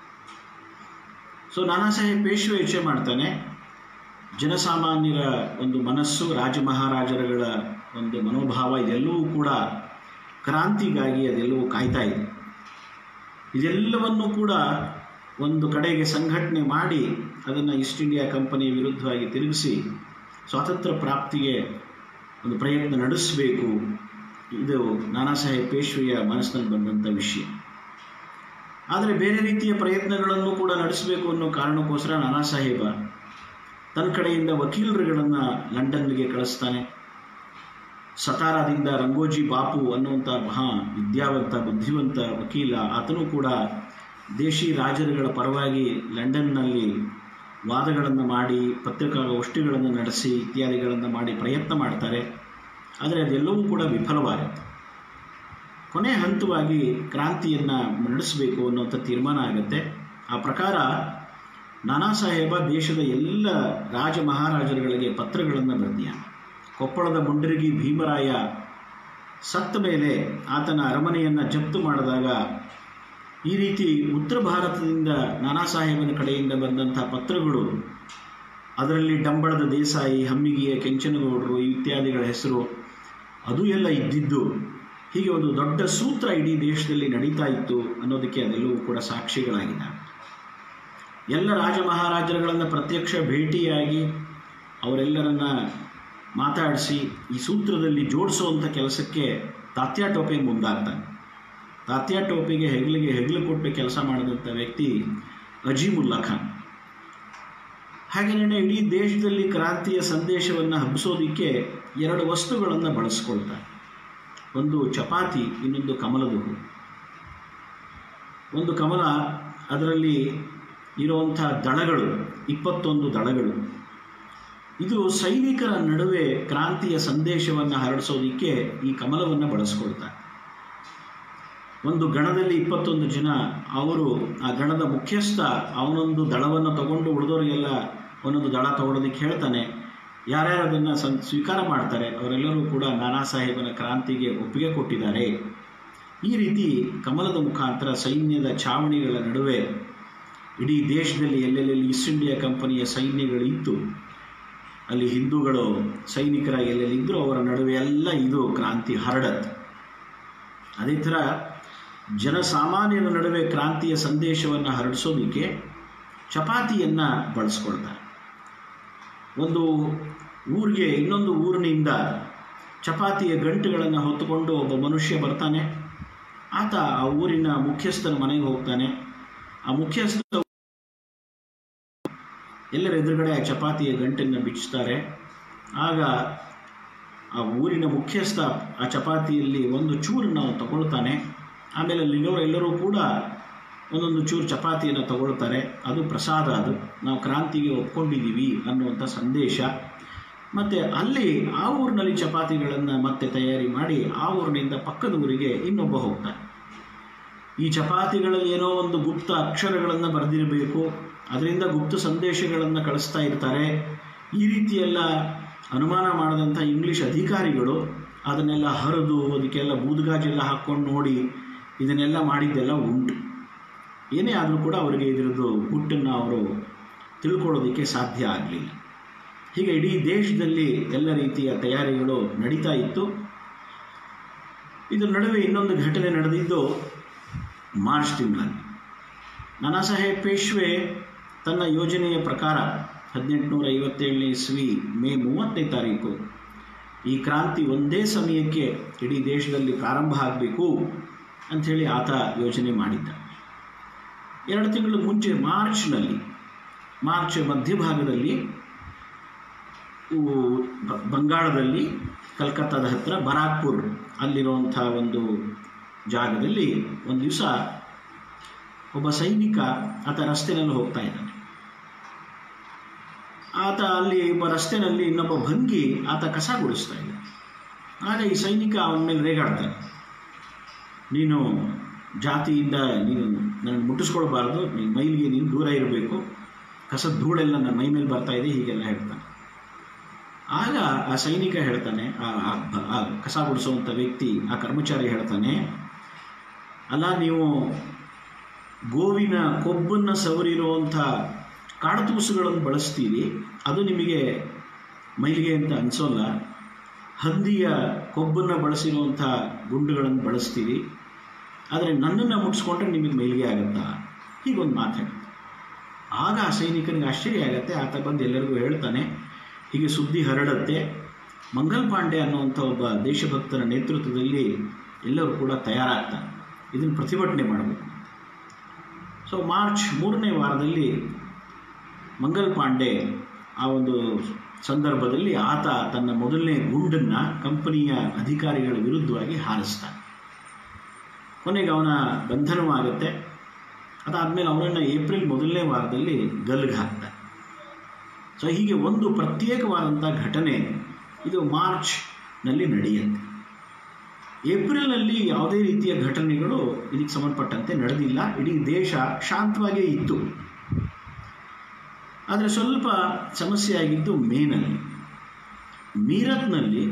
ಸೊ ನಾನಾ ಸಾಹೇಬ್ ಪೇಶ್ವೆ ಯೋಚನೆ ಮಾಡ್ತಾನೆ, ಜನಸಾಮಾನ್ಯರ ಒಂದು ಮನಸ್ಸು, ರಾಜ ಮಹಾರಾಜರುಗಳ ಒಂದು ಮನೋಭಾವ ಇದೆಲ್ಲವೂ ಕೂಡ ಕ್ರಾಂತಿಗಾಗಿ ಅದೆಲ್ಲವೂ ಕಾಯ್ತಾ ಇದೆ. ಇದೆಲ್ಲವನ್ನೂ ಕೂಡ ಒಂದು ಕಡೆಗೆ ಸಂಘಟನೆ ಮಾಡಿ ಅದನ್ನು ಈಸ್ಟ್ ಇಂಡಿಯಾ ಕಂಪನಿಯ ವಿರುದ್ಧವಾಗಿ ತಿರುಗಿಸಿ ಸ್ವಾತಂತ್ರ್ಯ ಪ್ರಾಪ್ತಿಗೆ ಒಂದು ಪ್ರಯತ್ನ ನಡೆಸಬೇಕು. ಇದು ನಾನಾ ಸಾಹೇಬ್ ಪೇಶ್ವೆಯ ಮನಸ್ಸಿನಲ್ಲಿ ಬಂದಂಥ ವಿಷಯ. ಆದರೆ ಬೇರೆ ರೀತಿಯ ಪ್ರಯತ್ನಗಳನ್ನು ಕೂಡ ನಡೆಸಬೇಕು ಅನ್ನೋ ಕಾರಣಕ್ಕೋಸ್ಕರ ನಾನಾ ಸಾಹೇಬ ತನ್ನ ಕಡೆಯಿಂದ ವಕೀಲರುಗಳನ್ನು ಲಂಡನ್ಗೆ ಕಳಿಸ್ತಾನೆ. ಸತಾರಾದಿಂದ ರಂಗೋಜಿ ಬಾಪು ಅನ್ನುವಂಥ ಮಹಾ ವಿದ್ಯಾವಂತ ಬುದ್ಧಿವಂತ ವಕೀಲ, ಆತನು ಕೂಡ ದೇಶಿ ರಾಜರುಗಳ ಪರವಾಗಿ ಲಂಡನ್ನಲ್ಲಿ ವಾದಗಳನ್ನು ಮಾಡಿ ಪತ್ರಿಕಾಗೋಷ್ಠಿಗಳನ್ನು ನಡೆಸಿ ಇತ್ಯಾದಿಗಳನ್ನು ಮಾಡಿ ಪ್ರಯತ್ನ ಮಾಡ್ತಾರೆ. ಆದರೆ ಅದೆಲ್ಲವೂ ಕೂಡ ವಿಫಲವಾಗುತ್ತೆ. ಕೊನೆ ಹಂತವಾಗಿ ಕ್ರಾಂತಿಯನ್ನು ನಡೆಸಬೇಕು ಅನ್ನುವಂಥ ತೀರ್ಮಾನ ಆಗುತ್ತೆ. ಆ ಪ್ರಕಾರ ನಾನಾ ಸಾಹೇಬ ದೇಶದ ಎಲ್ಲ ರಾಜ ಮಹಾರಾಜರುಗಳಿಗೆ ಪತ್ರಗಳನ್ನು ಬರೆದಿಯಾನೆ. ಕೊಪ್ಪಳದ ಮುಂಡರಗಿ ಭೀಮರಾಯ ಸತ್ತ ಮೇಲೆ ಆತನ ಅರಮನೆಯನ್ನು ಜಪ್ತು ಮಾಡಿದಾಗ ಈ ರೀತಿ ಉತ್ತರ ಭಾರತದಿಂದ ನಾನಾ ಸಾಹೇಬನ ಕಡೆಯಿಂದ ಬಂದಂಥ ಪತ್ರಗಳು, ಅದರಲ್ಲಿ ಡಂಬಳದ ದೇಸಾಯಿ, ಹಮ್ಮಿಗೆಯ ಕೆಂಚನಗೌಡರು ಇತ್ಯಾದಿಗಳ ಹೆಸರು ಅದು ಎಲ್ಲ ಇದ್ದಿದ್ದು, ಹೀಗೆ ಒಂದು ದೊಡ್ಡ ಸೂತ್ರ ಇಡೀ ದೇಶದಲ್ಲಿ ನಡೀತಾ ಇತ್ತು ಅನ್ನೋದಕ್ಕೆ ಅದೆಲ್ಲವೂ ಕೂಡ ಸಾಕ್ಷಿಗಳಾಗಿದ್ದಾವೆ. ಎಲ್ಲ ರಾಜ ಮಹಾರಾಜರುಗಳನ್ನು ಪ್ರತ್ಯಕ್ಷ ಭೇಟಿಯಾಗಿ ಅವರೆಲ್ಲರನ್ನ ಮಾತಾಡಿಸಿ ಈ ಸೂತ್ರದಲ್ಲಿ ಜೋಡಿಸುವಂಥ ಕೆಲಸಕ್ಕೆ ತಾತ್ಯಾ ಟೋಪೆ ಮುಂದಾಗ್ತಾನೆ. ತಾತ್ಯಾ ಟೋಪಿಗೆ ಹೆಗಲು ಕೊಟ್ಟು ಕೆಲಸ ಮಾಡಿದಂಥ ವ್ಯಕ್ತಿ ಅಜೀಮುಲ್ಲಾ ಖಾನ್. ಹಾಗೆಯೇ ಇಡೀ ದೇಶದಲ್ಲಿ ಕ್ರಾಂತಿಯ ಸಂದೇಶವನ್ನು ಹಬ್ಬಿಸೋದಕ್ಕೆ 2 ವಸ್ತುಗಳನ್ನು ಬಳಸ್ಕೊಳ್ತಾರೆ. ಒಂದು ಚಪಾತಿ, ಇನ್ನೊಂದು ಕಮಲದ ಹೂ. ಒಂದು ಕಮಲ, ಅದರಲ್ಲಿ ಇರುವಂಥ ದಳಗಳು 21 ದಳಗಳು. ಇದು ಸೈನಿಕರ ನಡುವೆ ಕ್ರಾಂತಿಯ ಸಂದೇಶವನ್ನು ಹರಡಿಸೋದಕ್ಕೆ ಈ ಕಮಲವನ್ನು ಬಳಸ್ಕೊಳ್ತಾರೆ. ಒಂದು ಗಣದಲ್ಲಿ 21 ಜನ, ಅವರು ಆ ಗಣದ ಮುಖ್ಯಸ್ಥ ಅವನೊಂದು ದಳವನ್ನು ತಗೊಂಡು ಉಳಿದವರಿಗೆಲ್ಲ ಒಂದೊಂದು ದಳ ತಗೊಳ್ಳೋದಕ್ಕೆ ಹೇಳ್ತಾನೆ. ಯಾರ್ಯಾರು ಅದನ್ನು ಸ್ವೀಕಾರ ಮಾಡ್ತಾರೆ ಅವರೆಲ್ಲರೂ ಕೂಡ ನಾನಾ ಸಾಹೇಬನ ಕ್ರಾಂತಿಗೆ ಒಪ್ಪಿಗೆ ಕೊಟ್ಟಿದ್ದಾರೆ. ಈ ರೀತಿ ಕಮಲದ ಮುಖಾಂತರ ಸೈನ್ಯದ ಛಾವಣಿಗಳ ನಡುವೆ ಇಡೀ ದೇಶದಲ್ಲಿ ಎಲ್ಲೆಲ್ಲಿ ಈಸ್ಟ್ ಇಂಡಿಯಾ ಕಂಪನಿಯ ಸೈನ್ಯಗಳಿತ್ತು, ಅಲ್ಲಿ ಹಿಂದೂಗಳು ಸೈನಿಕರ ಎಲ್ಲೆಲ್ಲಿದ್ದರೂ ಅವರ ನಡುವೆ ಎಲ್ಲ ಇದು ಕ್ರಾಂತಿ ಹರಡತ್ತೆ. ಅದೇ ಥರ ಜನಸಾಮಾನ್ಯರ ನಡುವೆ ಕ್ರಾಂತಿಯ ಸಂದೇಶವನ್ನು ಹರಡಿಸೋದಕ್ಕೆ ಚಪಾತಿಯನ್ನು ಬಳಸ್ಕೊಳ್ತಾರೆ. ಒಂದು ಊರಿಗೆ ಇನ್ನೊಂದು ಊರಿನಿಂದ ಚಪಾತಿಯ ಗಂಟುಗಳನ್ನು ಹೊತ್ತುಕೊಂಡು ಒಬ್ಬ ಮನುಷ್ಯ ಬರ್ತಾನೆ. ಆತ ಆ ಊರಿನ ಮುಖ್ಯಸ್ಥನ ಮನೆಗೆ ಹೋಗ್ತಾನೆ. ಆ ಮುಖ್ಯಸ್ಥ ಎಲ್ಲರ ಎದುರುಗಡೆ ಆ ಚಪಾತಿಯ ಗಂಟನ್ನು ಬಿಚ್ತಾರೆ. ಆಗ ಆ ಊರಿನ ಮುಖ್ಯಸ್ಥ ಆ ಚಪಾತಿಯಲ್ಲಿ ಒಂದು ಚೂರನ್ನು ತಗೊಳ್ತಾನೆ. ಆಮೇಲೆ ಅಲ್ಲಿರೋರೆಲ್ಲರೂ ಕೂಡ ಒಂದೊಂದು ಚೂರು ಚಪಾತಿಯನ್ನು ತಗೊಳ್ತಾರೆ. ಅದು ಪ್ರಸಾದ, ಅದು ನಾವು ಕ್ರಾಂತಿಗೆ ಒಪ್ಕೊಂಡಿದ್ದೀವಿ ಅನ್ನುವಂಥ ಸಂದೇಶ. ಮತ್ತು ಅಲ್ಲಿ ಆ ಊರಿನಲ್ಲಿ ಚಪಾತಿಗಳನ್ನು ಮತ್ತೆ ತಯಾರಿ ಮಾಡಿ ಆ ಊರಿನಿಂದ ಪಕ್ಕದ ಊರಿಗೆ ಇನ್ನೊಬ್ಬ ಹೋಗ್ತಾನೆ. ಈ ಚಪಾತಿಗಳಲ್ಲಿ ಏನೋ ಒಂದು ಗುಪ್ತ ಅಕ್ಷರಗಳನ್ನು ಬರೆದಿರಬೇಕು, ಅದರಿಂದ ಗುಪ್ತ ಸಂದೇಶಗಳನ್ನು ಕಳಿಸ್ತಾ ಇರ್ತಾರೆ. ಈ ರೀತಿಯೆಲ್ಲ ಅನುಮಾನ ಮಾಡಿದಂಥ ಇಂಗ್ಲೀಷ್ ಅಧಿಕಾರಿಗಳು ಅದನ್ನೆಲ್ಲ ಹರಿದು ಅದಕ್ಕೆಲ್ಲ ಬೂದುಗಾಜೆಲ್ಲ ಹಾಕ್ಕೊಂಡು ನೋಡಿ ಇದನ್ನೆಲ್ಲ ಮಾಡಿದ್ದೆಲ್ಲ ಉಂಟು. ಏನೇ ಆದರೂ ಕೂಡ ಅವರಿಗೆ ಇದರದ್ದು ಗುಟ್ಟನ್ನು ಅವರು ತಿಳ್ಕೊಳ್ಳೋದಕ್ಕೆ ಸಾಧ್ಯ ಆಗಲಿಲ್ಲ. ಹೀಗೆ ಇಡೀ ದೇಶದಲ್ಲಿ ಎಲ್ಲ ರೀತಿಯ ತಯಾರಿಗಳು ನಡೀತಾ ಇತ್ತು. ಇದರ ನಡುವೆ ಇನ್ನೊಂದು ಘಟನೆ ನಡೆದಿದ್ದು ಮಾರ್ಚ್ ತಿಂಗಳಲ್ಲಿ. ನಾನಾ ಸಾಹೇಬ್ ಪೇಶ್ವೆ ತನ್ನ ಯೋಜನೆಯ ಪ್ರಕಾರ 1857ನೇ ಇಸ್ವಿ ಮೇ 30ನೇ ತಾರೀಕು ಈ ಕ್ರಾಂತಿ ಒಂದೇ ಸಮಯಕ್ಕೆ ಇಡೀ ದೇಶದಲ್ಲಿ ಪ್ರಾರಂಭ ಆಗಬೇಕು ಅಂಥೇಳಿ ಆತ ಯೋಜನೆ ಮಾಡಿದ್ದ. 2 ತಿಂಗಳು ಮುಂಚೆ ಮಾರ್ಚ್ ಮಧ್ಯಭಾಗದಲ್ಲಿ ಬಂಗಾಳದಲ್ಲಿ ಕಲ್ಕತ್ತಾದ ಹತ್ತಿರ ಬರಾಕ್ಪುರ್ ಅಲ್ಲಿರುವಂಥ ಒಂದು ಜಾಗದಲ್ಲಿ ಒಂದು ದಿವಸ ಒಬ್ಬ ಸೈನಿಕ ಆತ ರಸ್ತೆಯಲ್ಲಿ ಹೋಗ್ತಾ ಇದ್ದಾನೆ. ಆತ ಅಲ್ಲಿ ಒಬ್ಬ ರಸ್ತೆಯಲ್ಲಿ ಇನ್ನೊಬ್ಬ ಭಂಗಿ ಆತ ಕಸ ಗುಡಿಸ್ತಾ ಇದ್ದ. ಆಗ ಈ ಸೈನಿಕ ಅವನ ಮೇಲೆ ರೇಗಾಡ್ತಾನೆ, ನೀನು ಜಾತಿಯಿಂದ ನೀನು ನನಗೆ ಮುಟ್ಟಿಸ್ಕೊಳ್ಬಾರ್ದು, ನಿನ್ನ ಮೈಲಿಗೆ ನೀನು ದೂರ ಇರಬೇಕು, ಕಸದ ಧೂಳೆಲ್ಲ ನನ್ನ ಮೈ ಮೇಲೆ ಬರ್ತಾ ಇದೆ, ಹೀಗೆಲ್ಲ ಹೇಳ್ತಾನೆ. ಆಗ ಆ ಸೈನಿಕ ಹೇಳ್ತಾನೆ, ಆ ಕಸ ಗುಡಿಸುವಂಥ ವ್ಯಕ್ತಿ, ಆ ಕರ್ಮಚಾರಿ ಹೇಳ್ತಾನೆ, ಅಲ್ಲ ನೀವು ಗೋವಿನ ಕೊಬ್ಬನ್ನು ಸವರಿರುವಂಥ ಕಾಡತೂಸುಗಳನ್ನು ಬಳಸ್ತೀರಿ, ಅದು ನಿಮಗೆ ಮೈಲಿಗೆ ಅಂತ ಅನಿಸೋಲ್ಲ. ಹಂದಿಯ ಕೊಬ್ಬನ್ನು ಬಳಸಿರುವಂಥ ಗುಂಡುಗಳನ್ನು ಬಳಸ್ತೀರಿ, ಆದರೆ ನನ್ನನ್ನು ಮುಟ್ಸ್ಕೊಂಡ್ರೆ ನಿಮಗೆ ಮೈಲಿಗೆ ಆಗುತ್ತಾ? ಹೀಗೊಂದು ಮಾತಾಡುತ್ತೆ. ಆಗ ಆ ಸೈನಿಕನಿಗೆ ಆಶ್ಚರ್ಯ ಆಗುತ್ತೆ. ಆತ ಬಂದು ಎಲ್ಲರಿಗೂ ಹೇಳ್ತಾನೆ. ಹೀಗೆ ಸುದ್ದಿ ಹರಡುತ್ತೆ. ಮಂಗಲ್ ಪಾಂಡೆ ಅನ್ನುವಂಥ ಒಬ್ಬ ದೇಶಭಕ್ತರ ನೇತೃತ್ವದಲ್ಲಿ ಎಲ್ಲರೂ ಕೂಡ ತಯಾರಾಗ್ತಾರೆ, ಇದನ್ನು ಪ್ರತಿಭಟನೆ ಮಾಡಬೇಕು. ಸೊ ಮಾರ್ಚ್ 3ನೇ ವಾರದಲ್ಲಿ ಮಂಗಲ್ ಪಾಂಡೆ ಆ ಒಂದು ಸಂದರ್ಭದಲ್ಲಿ ಆತ ತನ್ನ ಮೊದಲನೇ ಗುಂಡನ್ನು ಕಂಪನಿಯ ಅಧಿಕಾರಿಗಳ ವಿರುದ್ಧವಾಗಿ ಹಾರಿಸ್ತಾನೆ. ಕೊನೆಗೆ ಅವನ ಬಂಧನವಾಗುತ್ತೆ. ಅದಾದಮೇಲೆ ಅವನನ್ನು ಏಪ್ರಿಲ್ 1ನೇ ವಾರದಲ್ಲಿ ಗಲ್ಗೆ ಹಾಕ್ತಾರೆ. ಸೊ ಹೀಗೆ ಒಂದು ಪ್ರತ್ಯೇಕವಾದಂಥ ಘಟನೆ ಇದು ಮಾರ್ಚ್ನಲ್ಲಿ ನಡೆಯುತ್ತೆ. ಏಪ್ರಿಲ್ನಲ್ಲಿ ಯಾವುದೇ ರೀತಿಯ ಘಟನೆಗಳು ಇದಕ್ಕೆ ಸಂಬಂಧಪಟ್ಟಂತೆ ನಡೆದಿಲ್ಲ. ಇಡೀ ದೇಶ ಶಾಂತವಾಗೇ ಇತ್ತು. ಆದರೆ ಸ್ವಲ್ಪ ಸಮಸ್ಯೆ ಆಗಿದ್ದು ಮೇನಲ್ಲಿ. ಮೀರತ್ನಲ್ಲಿ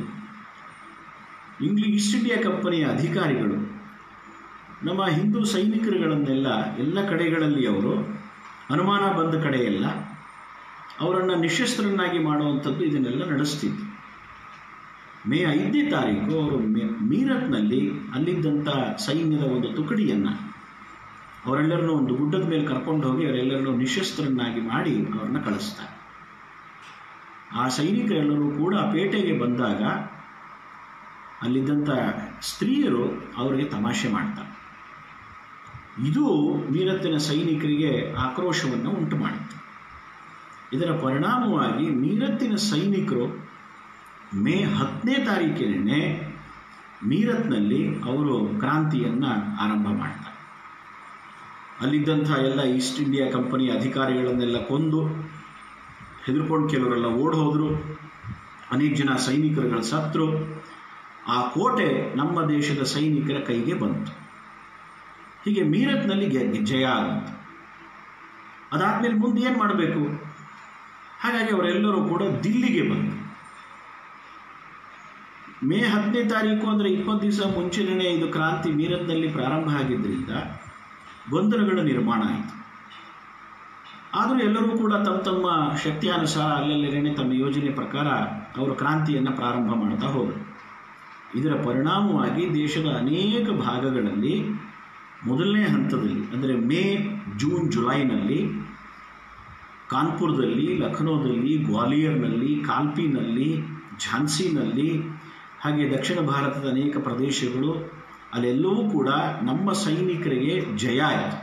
ಈಸ್ಟ್ ಇಂಡಿಯಾ ಕಂಪನಿಯ ಅಧಿಕಾರಿಗಳು ನಮ್ಮ ಹಿಂದೂ ಸೈನಿಕರುಗಳನ್ನೆಲ್ಲ ಎಲ್ಲ ಕಡೆಗಳಲ್ಲಿ ಅವರು ಅನುಮಾನ ಬಂದ ಕಡೆಯೆಲ್ಲ ಅವರನ್ನು ನಿಶಸ್ತ್ರರನ್ನಾಗಿ ಮಾಡುವಂಥದ್ದು ಇದನ್ನೆಲ್ಲ ನಡೆಸ್ತಿದ್ರು. ಮೇ 5ನೇ ತಾರೀಕು ಅವರು ಮೀರತ್ನಲ್ಲಿ ಅಲ್ಲಿದ್ದಂಥ ಸೈನ್ಯದ ಒಂದು ತುಕಡಿಯನ್ನು ಅವರೆಲ್ಲರನ್ನೂ ಒಂದು ಗುಡ್ಡದ ಮೇಲೆ ಕರ್ಕೊಂಡು ಹೋಗಿ ಅವರೆಲ್ಲರನ್ನೂ ನಿಶಸ್ತ್ರರನ್ನಾಗಿ ಮಾಡಿ ಅವ್ರನ್ನ ಕಳಿಸ್ತಾರೆ. ಆ ಸೈನಿಕರೆಲ್ಲರೂ ಕೂಡ ಪೇಟೆಗೆ ಬಂದಾಗ ಅಲ್ಲಿದ್ದಂಥ ಸ್ತ್ರೀಯರು ಅವರಿಗೆ ತಮಾಷೆ ಮಾಡ್ತಾರೆ. ಇದು ಮೀರತ್ತಿನ ಸೈನಿಕರಿಗೆ ಆಕ್ರೋಶವನ್ನು ಉಂಟು ಮಾಡುತ್ತೆ. ಇದರ ಪರಿಣಾಮವಾಗಿ ಮೀರತ್ತಿನ ಸೈನಿಕರು ಮೇ 10ನೇ ತಾರೀಕಿನೇ ಮೀರತ್ನಲ್ಲಿ ಅವರು ಕ್ರಾಂತಿಯನ್ನು ಆರಂಭ ಮಾಡ್ತಾರೆ. ಅಲ್ಲಿದ್ದಂಥ ಎಲ್ಲ ಈಸ್ಟ್ ಇಂಡಿಯಾ ಕಂಪನಿಯ ಅಧಿಕಾರಿಗಳನ್ನೆಲ್ಲ ಕೊಂದು ಹೆದರ್ಕೊಂಡು ಕೆಲವರೆಲ್ಲ ಓಡಿ ಹೋದರು. ಅನೇಕ ಜನ ಸೈನಿಕರುಗಳು ಸತ್ತರು. ಆ ಕೋಟೆ ನಮ್ಮ ದೇಶದ ಸೈನಿಕರ ಕೈಗೆ ಬಂತು. ಹೀಗೆ ಮೀರತ್ನಲ್ಲಿ ಜಯ ಆಗುತ್ತೆ. ಅದಾದಮೇಲೆ ಮುಂದೆ ಏನು ಮಾಡಬೇಕು? ಹಾಗಾಗಿ ಅವರೆಲ್ಲರೂ ಕೂಡ ದಿಲ್ಲಿಗೆ ಬಂದರು. ಮೇ 10ನೇ ತಾರೀಕು ಅಂದರೆ 20 ದಿವಸ ಮುಂಚೆನೇ ಇದು ಕ್ರಾಂತಿ ಮೀರತ್ನಲ್ಲಿ ಪ್ರಾರಂಭ ಆಗಿದ್ದರಿಂದ ಗೊಂದಲಗಳ ನಿರ್ಮಾಣ ಆಯಿತು. ಆದರೂ ಎಲ್ಲರೂ ಕೂಡ ತಮ್ಮ ತಮ್ಮ ಶಕ್ತಿಯಾನುಸಾರ ಅಲ್ಲೆಲ್ಲೇ ತಮ್ಮ ಯೋಜನೆ ಪ್ರಕಾರ ಅವರು ಕ್ರಾಂತಿಯನ್ನು ಪ್ರಾರಂಭ ಮಾಡ್ತಾ ಹೋದರು. ಇದರ ಪರಿಣಾಮವಾಗಿ ದೇಶದ ಅನೇಕ ಭಾಗಗಳಲ್ಲಿ ಮೊದಲನೇ ಹಂತದಲ್ಲಿ ಅಂದರೆ ಮೇ, ಜೂನ್, ಜುಲೈನಲ್ಲಿ ಕಾನ್ಪುರದಲ್ಲಿ, ಲಖನೌದಲ್ಲಿ, ಗ್ವಾಲಿಯರ್ನಲ್ಲಿ, ಕಾಲ್ಪಿನಲ್ಲಿ, ಝಾನ್ಸಿನಲ್ಲಿ ಹಾಗೆ ದಕ್ಷಿಣ ಭಾರತದ ಅನೇಕ ಪ್ರದೇಶಗಳು ಅಲ್ಲೆಲ್ಲವೂ ಕೂಡ ನಮ್ಮ ಸೈನಿಕರಿಗೆ ಜಯ ಆಯಿತು.